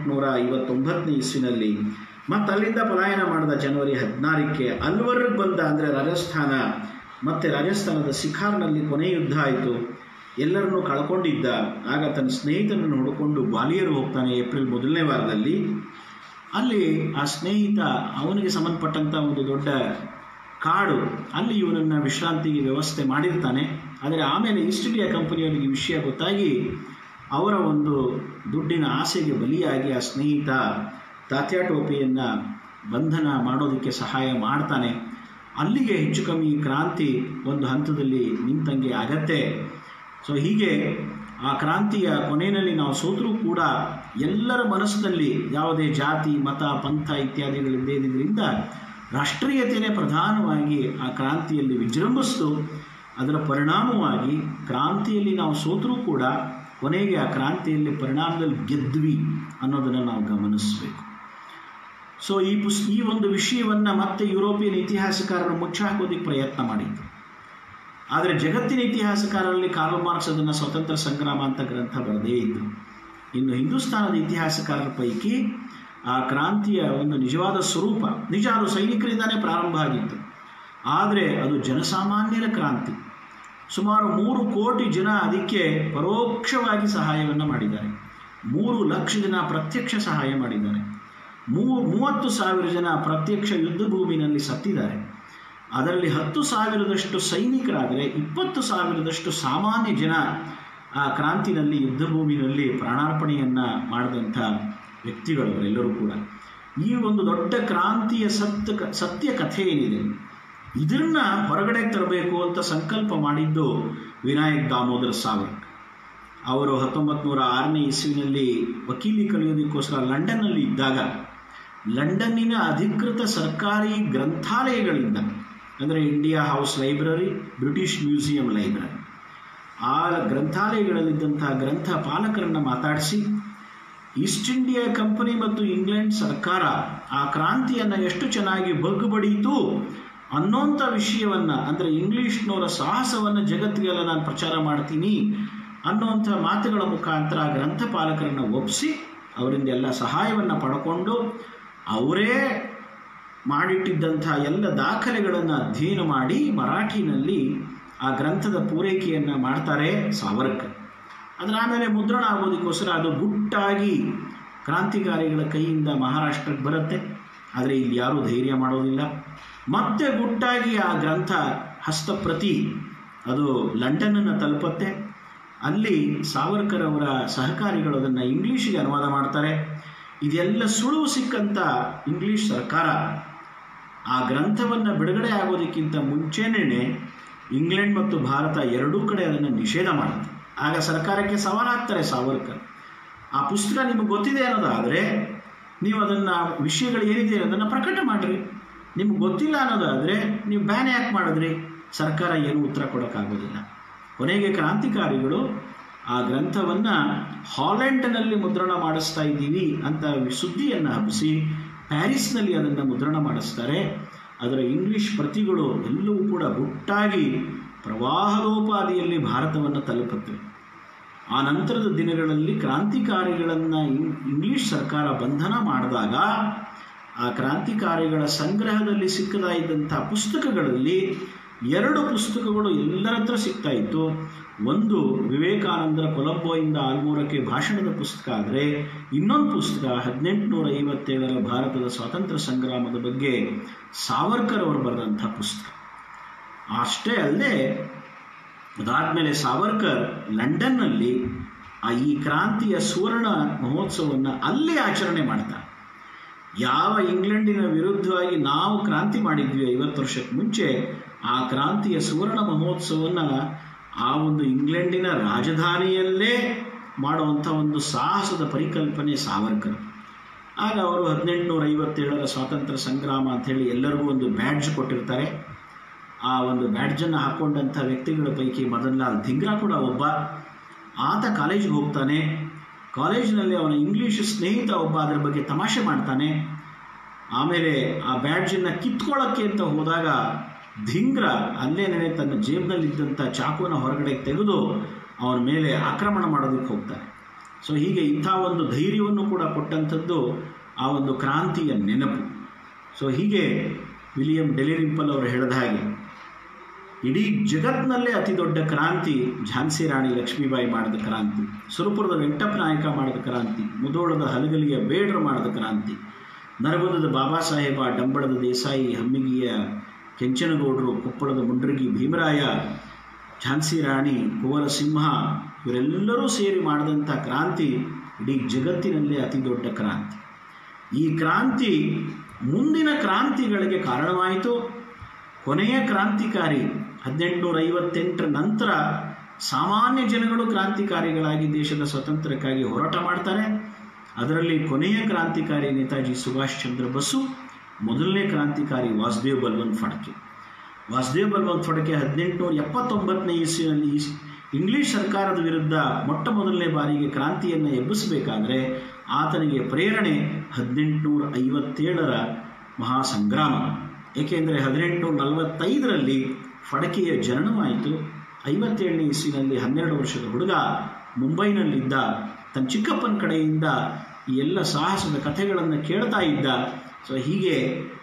1859 ಇಸ್ವಿನಲ್ಲಿ. ಮತ್ತು ಅಲ್ಲಿಂದ ಪಲಾಯನ ಮಾಡಿದ ಜನವರಿ 16ಕ್ಕೆ. ಅಲ್ವರ್ಗೆ ಬಂದ, ಅಂದರೆ ರಾಜಸ್ಥಾನ. ಮತ್ತು ರಾಜಸ್ಥಾನದ ಸಿಖಾರ್ನಲ್ಲಿ ಕೊನೆ ಯುದ್ಧ ಆಯಿತು, ಎಲ್ಲರನ್ನೂ ಕಳ್ಕೊಂಡಿದ್ದ. ಆಗ ತನ್ನ ಸ್ನೇಹಿತನನ್ನು ಹುಡುಕೊಂಡು ಗ್ವಾಲಿಯರ್ ಹೋಗ್ತಾನೆ ಏಪ್ರಿಲ್ 1ನೇ ವಾರದಲ್ಲಿ. ಅಲ್ಲಿ ಆ ಸ್ನೇಹಿತ ಅವನಿಗೆ ಸಂಬಂಧಪಟ್ಟಂಥ ಒಂದು ದೊಡ್ಡ ಕಾಡು, ಅಲ್ಲಿ ಇವನನ್ನು ವಿಶ್ರಾಂತಿಗೆ ವ್ಯವಸ್ಥೆ ಮಾಡಿರ್ತಾನೆ. ಆದರೆ ಆಮೇಲೆ ಈಸ್ಟ್ ಇಂಡಿಯಾ ಕಂಪನಿಯವರಿಗೆ ವಿಷಯ ಗೊತ್ತಾಗಿ ಅವರ ಒಂದು ದುಡ್ಡಿನ ಆಸೆಗೆ ಬಲಿಯಾಗಿ ಆ ಸ್ನೇಹಿತ ತಾತ್ಯಾ ಟೋಪೆಯನ್ನು ಬಂಧನ ಮಾಡೋದಕ್ಕೆ ಸಹಾಯ ಮಾಡ್ತಾನೆ. ಅಲ್ಲಿಗೆ ಹೆಚ್ಚು ಕಮ್ಮಿ ಕ್ರಾಂತಿ ಒಂದು ಹಂತದಲ್ಲಿ ನಿಂತಂಗೆ ಆಗತ್ತೆ. ಸೊ ಹೀಗೆ ಆ ಕ್ರಾಂತಿಯ ಕೊನೆಯಲ್ಲಿ ನಾವು ಸೋತರೂ ಕೂಡ ಎಲ್ಲರ ಮನಸ್ಸಿನಲ್ಲಿ ಯಾವುದೇ ಜಾತಿ, ಮತ, ಪಂಥ ಇತ್ಯಾದಿಗಳಿಲ್ಲದೇ ಇದ್ರಿಂದ ರಾಷ್ಟ್ರೀಯತೆಯೇ ಪ್ರಧಾನವಾಗಿ ಆ ಕ್ರಾಂತಿಯಲ್ಲಿ ವಿಜೃಂಭಿಸ್ತು. ಅದರ ಪರಿಣಾಮವಾಗಿ ಕ್ರಾಂತಿಯಲ್ಲಿ ನಾವು ಸೋತರೂ ಕೂಡ ಕೊನೆಗೆ ಆ ಕ್ರಾಂತಿಯಲ್ಲಿ ಪರಿಣಾಮದಲ್ಲಿ ಗೆದ್ವಿ ಅನ್ನೋದನ್ನು ನಾವು ಗಮನಿಸಬೇಕು. ಸೊ ಈ ಒಂದು ವಿಷಯವನ್ನು ಮತ್ತೆ ಯುರೋಪಿಯನ್ ಇತಿಹಾಸಕಾರರು ಮುಚ್ಚಾಕೋದಕ್ಕೆ ಪ್ರಯತ್ನ ಮಾಡಿದ್ರು. ಆದರೆ ಜಗತ್ತಿನ ಇತಿಹಾಸಕಾರರಲ್ಲಿ ಕಾರ್ಲ್ ಮಾರ್ಕ್ಸ್ ಅದನ್ನು ಸ್ವತಂತ್ರ ಸಂಗ್ರಾಮ ಅಂತ ಗ್ರಂಥ ಬರೆದೇ ಇದ್ದರು. ಇನ್ನು ಹಿಂದೂಸ್ತಾನದ ಇತಿಹಾಸಕಾರರ ಪೈಕಿ ಆ ಕ್ರಾಂತಿಯ ಒಂದು ನಿಜವಾದ ಸ್ವರೂಪ, ನಿಜ ಅದು ಸೈನಿಕರಿಂದಾನೇ ಪ್ರಾರಂಭ ಆಗಿತ್ತು, ಆದರೆ ಅದು ಜನಸಾಮಾನ್ಯರ ಕ್ರಾಂತಿ. ಸುಮಾರು 3 ಕೋಟಿ ಜನ ಅದಕ್ಕೆ ಪರೋಕ್ಷವಾಗಿ ಸಹಾಯವನ್ನು ಮಾಡಿದ್ದಾರೆ. 3 ಲಕ್ಷ ಜನ ಪ್ರತ್ಯಕ್ಷ ಸಹಾಯ ಮಾಡಿದ್ದಾರೆ. 30,000 ಜನ ಪ್ರತ್ಯಕ್ಷ ಯುದ್ಧ ಭೂಮಿನಲ್ಲಿ ಸತ್ತಿದ್ದಾರೆ. ಅದರಲ್ಲಿ 10,000 ಸೈನಿಕರಾದರೆ 20,000 ಸಾಮಾನ್ಯ ಜನ ಆ ಕ್ರಾಂತಿನಲ್ಲಿ ಯುದ್ಧ ಭೂಮಿನಲ್ಲಿ ಪ್ರಾಣಾರ್ಪಣೆಯನ್ನು ಮಾಡಿದಂಥ ವ್ಯಕ್ತಿಗಳು ಅವರೆಲ್ಲರೂ ಕೂಡ. ಈ ಒಂದು ದೊಡ್ಡ ಕ್ರಾಂತಿಯ ಸತ್ಯ ಕಥೆ ಏನಿದೆ ಇದನ್ನ ಹೊರಗಡೆ ತರಬೇಕು ಅಂತ ಸಂಕಲ್ಪ ಮಾಡಿದ್ದು ವಿನಾಯಕ್ ದಾಮೋದರ್ ಸಾವರ್ಕರ್. ಅವರು 1906ನೇ ಇಸ್ವಿನಲ್ಲಿ ವಕೀಲಿ ಕಲಿಯೋದಕ್ಕೋಸ್ಕರ ಲಂಡನ್ನಲ್ಲಿ ಇದ್ದಾಗ ಲಂಡನ್ನಿನ ಅಧಿಕೃತ ಸರ್ಕಾರಿ ಗ್ರಂಥಾಲಯಗಳಿಂದ, ಅಂದರೆ India House library, British museum library, ಆ ಗ್ರಂಥಾಲಯಗಳಲ್ಲಿದ್ದಂತಹ ಗ್ರಂಥ ಪಾಲಕರನ್ನು ಮಾತಾಡಿಸಿ ಈಸ್ಟ್ ಇಂಡಿಯಾ ಕಂಪನಿ ಮತ್ತು ಇಂಗ್ಲೆಂಡ್ ಸರ್ಕಾರ ಆ ಕ್ರಾಂತಿಯನ್ನು ಎಷ್ಟು ಚೆನ್ನಾಗಿ ಬಗ್ಗುಬಡೀತು ಅನ್ನೋಂಥ ವಿಷಯವನ್ನು, ಅಂದರೆ ಇಂಗ್ಲೀಷ್ನವರ ಸಾಹಸವನ್ನು ಜಗತ್ತಿಗೆಲ್ಲ ನಾನು ಪ್ರಚಾರ ಮಾಡ್ತೀನಿ ಅನ್ನೋಂಥ ಮಾತುಗಳ ಮುಖಾಂತರ ಗ್ರಂಥಪಾಲಕರನ್ನು ಒಪ್ಪಿಸಿ ಅವರಿಂದ ಎಲ್ಲ ಸಹಾಯವನ್ನು ಪಡ್ಕೊಂಡು ಅವರೇ ಮಾಡಿಟ್ಟಿದ್ದಂಥ ಎಲ್ಲ ದಾಖಲೆಗಳನ್ನು ಅಧ್ಯಯನ ಮಾಡಿ ಮರಾಠಿನಲ್ಲಿ ಆ ಗ್ರಂಥದ ಪೂರೈಕೆಯನ್ನು ಮಾಡ್ತಾರೆ ಸಾವರ್ಕರ್. ಅದರ ಆಮೇಲೆ ಮುದ್ರಣ ಆಗೋದಕ್ಕೋಸ್ಕರ ಅದು ಗುಟ್ಟಾಗಿ ಕ್ರಾಂತಿಕಾರಿಗಳ ಕೈಯಿಂದ ಮಹಾರಾಷ್ಟ್ರಕ್ಕೆ ಬರುತ್ತೆ. ಆದರೆ ಇಲ್ಲಿ ಯಾರೂ ಧೈರ್ಯ ಮಾಡೋದಿಲ್ಲ. ಮತ್ತೆ ಗುಟ್ಟಾಗಿ ಆ ಗ್ರಂಥ ಹಸ್ತಪ್ರತಿ ಅದು ಲಂಡನನ್ನು ತಲುಪುತ್ತೆ. ಅಲ್ಲಿ ಸಾವರ್ಕರ್ ಅವರ ಸಹಕಾರಿಗಳು ಅದನ್ನು ಇಂಗ್ಲೀಷಿಗೆ ಅನುವಾದ ಮಾಡ್ತಾರೆ. ಇದೆಲ್ಲ ಸುಳುವು ಸಿಕ್ಕಂಥ ಇಂಗ್ಲೀಷ್ ಸರ್ಕಾರ ಆ ಗ್ರಂಥವನ್ನು ಬಿಡುಗಡೆ ಆಗೋದಕ್ಕಿಂತ ಮುಂಚೆನೇ ಇಂಗ್ಲೆಂಡ್ ಮತ್ತು ಭಾರತ ಎರಡೂ ಕಡೆ ಅದನ್ನು ನಿಷೇಧ ಮಾಡುತ್ತೆ. ಆಗ ಸರ್ಕಾರಕ್ಕೆ ಸವಾಲಾಗ್ತಾರೆ ಸಾವರ್ಕರ್, ಆ ಪುಸ್ತಕ ನಿಮಗೆ ಗೊತ್ತಿದೆ ಅನ್ನೋದಾದರೆ ನೀವು ಅದನ್ನು ವಿಷಯಗಳು ಏನಿದೆ ಅದನ್ನು ಪ್ರಕಟ ಮಾಡಿರಿ, ನಿಮ್ಗೆ ಗೊತ್ತಿಲ್ಲ ಅನ್ನೋದಾದರೆ ನೀವು ಬ್ಯಾನ್ ಯಾಕೆ ಮಾಡಿದ್ರಿ? ಸರ್ಕಾರ ಏನು ಉತ್ತರ ಕೊಡೋಕ್ಕಾಗೋದಿಲ್ಲ. ಕೊನೆಗೆ ಕ್ರಾಂತಿಕಾರಿಗಳು ಆ ಗ್ರಂಥವನ್ನು ಹಾಲೆಂಡ್ನಲ್ಲಿ ಮುದ್ರಣ ಮಾಡಿಸ್ತಾ ಇದ್ದೀವಿ ಅಂತ ಸುದ್ದಿಯನ್ನು ಹಬ್ಬಿಸಿ ಪ್ಯಾರಿಸ್ನಲ್ಲಿ ಅದನ್ನು ಮುದ್ರಣ ಮಾಡಿಸ್ತಾರೆ. ಅದರ ಇಂಗ್ಲಿಷ್ ಪ್ರತಿಗಳು ಎಲ್ಲವೂ ಕೂಡ ಗುಟ್ಟಾಗಿ ಪ್ರವಾಹೋಪಾದಿಯಲ್ಲಿ ಭಾರತವನ್ನು ತಲುಪುತ್ತವೆ. ಆ ನಂತರದ ದಿನಗಳಲ್ಲಿ ಕ್ರಾಂತಿಕಾರಿಗಳನ್ನು ಇಂಗ್ಲಿಷ್ ಸರ್ಕಾರ ಬಂಧನ ಮಾಡಿದಾಗ ಆ ಕ್ರಾಂತಿಕಾರಿಗಳ ಸಂಗ್ರಹದಲ್ಲಿ ಸಿಕ್ಕತಾ ಇದ್ದಂಥ ಪುಸ್ತಕಗಳಲ್ಲಿ 2 ಪುಸ್ತಕಗಳು ಎಲ್ಲರ ಹತ್ರ ಸಿಗ್ತಾ ಇತ್ತು. ಒಂದು ವಿವೇಕಾನಂದರ ಕೊಲಂಬೋಯಿಂದ ಆಲ್ಮೂರಕ್ಕೆ ಭಾಷಣದ ಪುಸ್ತಕ ಆದರೆ, ಇನ್ನೊಂದು ಪುಸ್ತಕ 1857ರ ಭಾರತದ ಸ್ವಾತಂತ್ರ್ಯ ಸಂಗ್ರಾಮದ ಬಗ್ಗೆ ಸಾವರ್ಕರ್ ಅವರು ಬರೆದಂಥ ಪುಸ್ತಕ. ಅಷ್ಟೇ ಅಲ್ಲದೆ ಅದಾದಮೇಲೆ ಸಾವರ್ಕರ್ ಲಂಡನ್ನಲ್ಲಿ ಈ ಕ್ರಾಂತಿಯ ಸುವರ್ಣ ಮಹೋತ್ಸವವನ್ನು ಅಲ್ಲೇ ಆಚರಣೆ ಮಾಡ್ತಾರೆ. ಯಾವ ಇಂಗ್ಲೆಂಡಿನ ವಿರುದ್ಧವಾಗಿ ನಾವು ಕ್ರಾಂತಿ ಮಾಡಿದ್ವಿ 50 ವರ್ಷಕ್ಕೆ ಮುಂಚೆ, ಆ ಕ್ರಾಂತಿಯ ಸುವರ್ಣ ಮಹೋತ್ಸವವನ್ನು ಆ ಒಂದು ಇಂಗ್ಲೆಂಡಿನ ರಾಜಧಾನಿಯಲ್ಲೇ ಮಾಡುವಂಥ ಒಂದು ಸಾಹಸದ ಪರಿಕಲ್ಪನೆ ಸಾವರ್ಕರ್. ಆಗ ಅವರು 1857ರ ಸ್ವಾತಂತ್ರ್ಯ ಸಂಗ್ರಾಮ ಅಂಥೇಳಿ ಎಲ್ಲರಿಗೂ ಒಂದು ಬ್ಯಾಡ್ಜ್ ಕೊಟ್ಟಿರ್ತಾರೆ. ಆ ಒಂದು ಬ್ಯಾಡ್ಜನ್ನು ಹಾಕ್ಕೊಂಡಂಥ ವ್ಯಕ್ತಿಗಳ ಪೈಕಿ ಮದನ್ಲಾಲ್ ಧಿಂಗ್ರಾ ಕೂಡ ಒಬ್ಬ. ಆತ ಕಾಲೇಜಿಗೆ ಹೋಗ್ತಾನೆ. ಕಾಲೇಜಿನಲ್ಲಿ ಅವನ ಇಂಗ್ಲೀಷ್ ಸ್ನೇಹಿತ ಒಬ್ಬ ಅದರ ಬಗ್ಗೆ ತಮಾಷೆ ಮಾಡ್ತಾನೆ. ಆಮೇಲೆ ಆ ಬ್ಯಾಡ್ಜನ್ನು ಕಿತ್ಕೊಳ್ಳೋಕ್ಕೆ ಅಂತ ಹೋದಾಗ ಧಿಂಗ್ರಾ ಅಲ್ಲೇನೇ ತನ್ನ ಜೇಬಿನಲ್ಲಿದ್ದಂಥ ಚಾಕುನ ಹೊರಗಡೆ ತೆಗೆದು ಅವನ ಮೇಲೆ ಆಕ್ರಮಣ ಮಾಡೋದಕ್ಕೆ ಹೋಗ್ತಾನೆ. ಸೊ ಹೀಗೆ ಇಂಥ ಒಂದು ಧೈರ್ಯವನ್ನು ಕೂಡ ಕೊಟ್ಟಂಥದ್ದು ಆ ಒಂದು ಕ್ರಾಂತಿಯ ನೆನಪು. ಸೊ ಹೀಗೆ ವಿಲಿಯಂ ಡೆಲಿರಿಂಪಲ್ ಅವರು ಹೇಳಿದ ಹಾಗೆ ಇಡೀ ಜಗತ್ತಿನಲ್ಲೇ ಅತಿ ದೊಡ್ಡ ಕ್ರಾಂತಿ ಝಾನ್ಸಿ ರಾಣಿ ಲಕ್ಷ್ಮೀಬಾಯಿ ಮಾಡಿದ ಕ್ರಾಂತಿ, ಸುರಪುರದ ವೆಂಕಟಪ್ಪ ನಾಯಕ ಮಾಡಿದ ಕ್ರಾಂತಿ, ಮುಧೋಳದ ಹಲಗಲಿಯ ಬೇಡ್ರು ಮಾಡಿದ ಕ್ರಾಂತಿ, ನರಗುಂದದ ಬಾಬಾ ಸಾಹೇಬ, ಡಂಬಳದ ದೇಸಾಯಿ, ಹಮ್ಮಿಗಿಯ ಕೆಂಚನಗೌಡರು, ಕೊಪ್ಪಳದ ಮುಂಡ್ರಗಿ ಭೀಮರಾಯ, ಝಾನ್ಸಿ ರಾಣಿ, ಕುವರ ಸಿಂಹ ಇವರೆಲ್ಲರೂ ಸೇರಿ ಮಾಡಿದಂಥ ಕ್ರಾಂತಿ ಇಡೀ ಜಗತ್ತಿನಲ್ಲೇ ಅತಿ ದೊಡ್ಡ ಕ್ರಾಂತಿ. ಈ ಕ್ರಾಂತಿ ಮುಂದಿನ ಕ್ರಾಂತಿಗಳಿಗೆ ಕಾರಣವಾಯಿತು. ಕೊನೆಯ ಕ್ರಾಂತಿಕಾರಿ 1858ರ ನಂತರ ಸಾಮಾನ್ಯ ಜನಗಳು ಕ್ರಾಂತಿಕಾರಿಗಳಾಗಿ ದೇಶದ ಸ್ವಾತಂತ್ರ್ಯಕ್ಕಾಗಿ ಹೋರಾಟ ಮಾಡ್ತಾರೆ. ಅದರಲ್ಲಿ ಕೊನೆಯ ಕ್ರಾಂತಿಕಾರಿ ನೇತಾಜಿ ಸುಭಾಷ್ ಚಂದ್ರ ಬಸು, ಮೊದಲನೇ ಕ್ರಾಂತಿಕಾರಿ ವಾಸುದೇವ್ ಬಲ್ವಂತ್ ಫಡ್ಕೆ. ವಾಸುದೇವ್ ಬಲ್ವಂತ್ ಫಡ್ಕೆ 1879ನೇ ಇಸ್ವಿಯಲ್ಲಿ ಇಂಗ್ಲಿಷ್ ಸರ್ಕಾರದ ವಿರುದ್ಧ ಮೊಟ್ಟ ಮೊದಲನೇ ಬಾರಿಗೆ ಕ್ರಾಂತಿಯನ್ನು ಎಬ್ಬಿಸಬೇಕಾದ್ರೆ ಆತನಿಗೆ ಪ್ರೇರಣೆ 1857ರ ಮಹಾಸಂಗ್ರಾಮ. ಏಕೆಂದರೆ 1845ರಲ್ಲಿ ಫಡ್ಕೆಯ ಜನನವಾಯಿತು. 57ನೇ ಇಸ್ವಿನಲ್ಲಿ 12 ವರ್ಷದ ಹುಡುಗ ಮುಂಬೈನಲ್ಲಿದ್ದ, ತನ್ನ ಚಿಕ್ಕಪ್ಪನ ಕಡೆಯಿಂದ ಈ ಎಲ್ಲ ಸಾಹಸದ ಕಥೆಗಳನ್ನು ಕೇಳ್ತಾ ಇದ್ದ. ಸೊ ಹೀಗೆ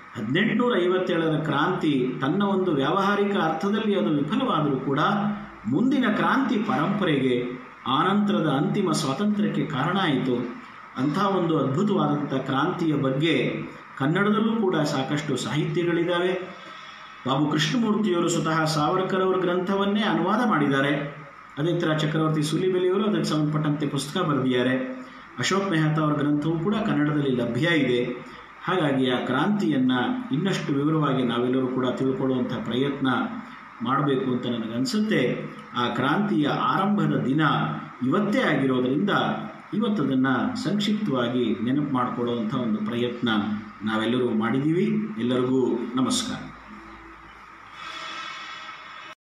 1857ರ ಕ್ರಾಂತಿ ತನ್ನ ಒಂದು ವ್ಯಾವಹಾರಿಕ ಅರ್ಥದಲ್ಲಿ ಅದು ವಿಫಲವಾದರೂ ಕೂಡ ಮುಂದಿನ ಕ್ರಾಂತಿ ಪರಂಪರೆಗೆ, ಆನಂತರದ ಅಂತಿಮ ಸ್ವಾತಂತ್ರ್ಯಕ್ಕೆ ಕಾರಣ ಆಯಿತು. ಅಂಥ ಒಂದು ಅದ್ಭುತವಾದಂಥ ಕ್ರಾಂತಿಯ ಬಗ್ಗೆ ಕನ್ನಡದಲ್ಲೂ ಕೂಡ ಸಾಕಷ್ಟು ಸಾಹಿತ್ಯಗಳಿದ್ದಾವೆ. ಬಾಬು ಕೃಷ್ಣಮೂರ್ತಿಯವರು ಸ್ವತಃ ಸಾವರ್ಕರ್ ಅವರ ಗ್ರಂಥವನ್ನೇ ಅನುವಾದ ಮಾಡಿದ್ದಾರೆ. ಅದೇ ಥರ ಚಕ್ರವರ್ತಿ ಸೂಲಿಬೆಲೆಯವರು ಅದಕ್ಕೆ ಸಂಬಂಧಪಟ್ಟಂತೆ ಪುಸ್ತಕ ಬರೆದಿದ್ದಾರೆ. ಅಶೋಕ್ ಮೆಹ್ತಾ ಅವರ ಗ್ರಂಥವೂ ಕೂಡ ಕನ್ನಡದಲ್ಲಿ ಲಭ್ಯ ಇದೆ. ಹಾಗಾಗಿ ಆ ಕ್ರಾಂತಿಯನ್ನು ಇನ್ನಷ್ಟು ವಿವರವಾಗಿ ನಾವೆಲ್ಲರೂ ಕೂಡ ತಿಳ್ಕೊಳ್ಳುವಂಥ ಪ್ರಯತ್ನ ಮಾಡಬೇಕು ಅಂತ ನನಗನ್ಸುತ್ತೆ. ಆ ಕ್ರಾಂತಿಯ ಆರಂಭದ ದಿನ ಇವತ್ತೇ ಆಗಿರೋದರಿಂದ ಇವತ್ತದನ್ನು ಸಂಕ್ಷಿಪ್ತವಾಗಿ ನೆನಪು ಮಾಡಿಕೊಳ್ಳುವಂಥ ಒಂದು ಪ್ರಯತ್ನ ನಾವೆಲ್ಲರೂ ಮಾಡಿದ್ದೀವಿ. ಎಲ್ಲರಿಗೂ ನಮಸ್ಕಾರ.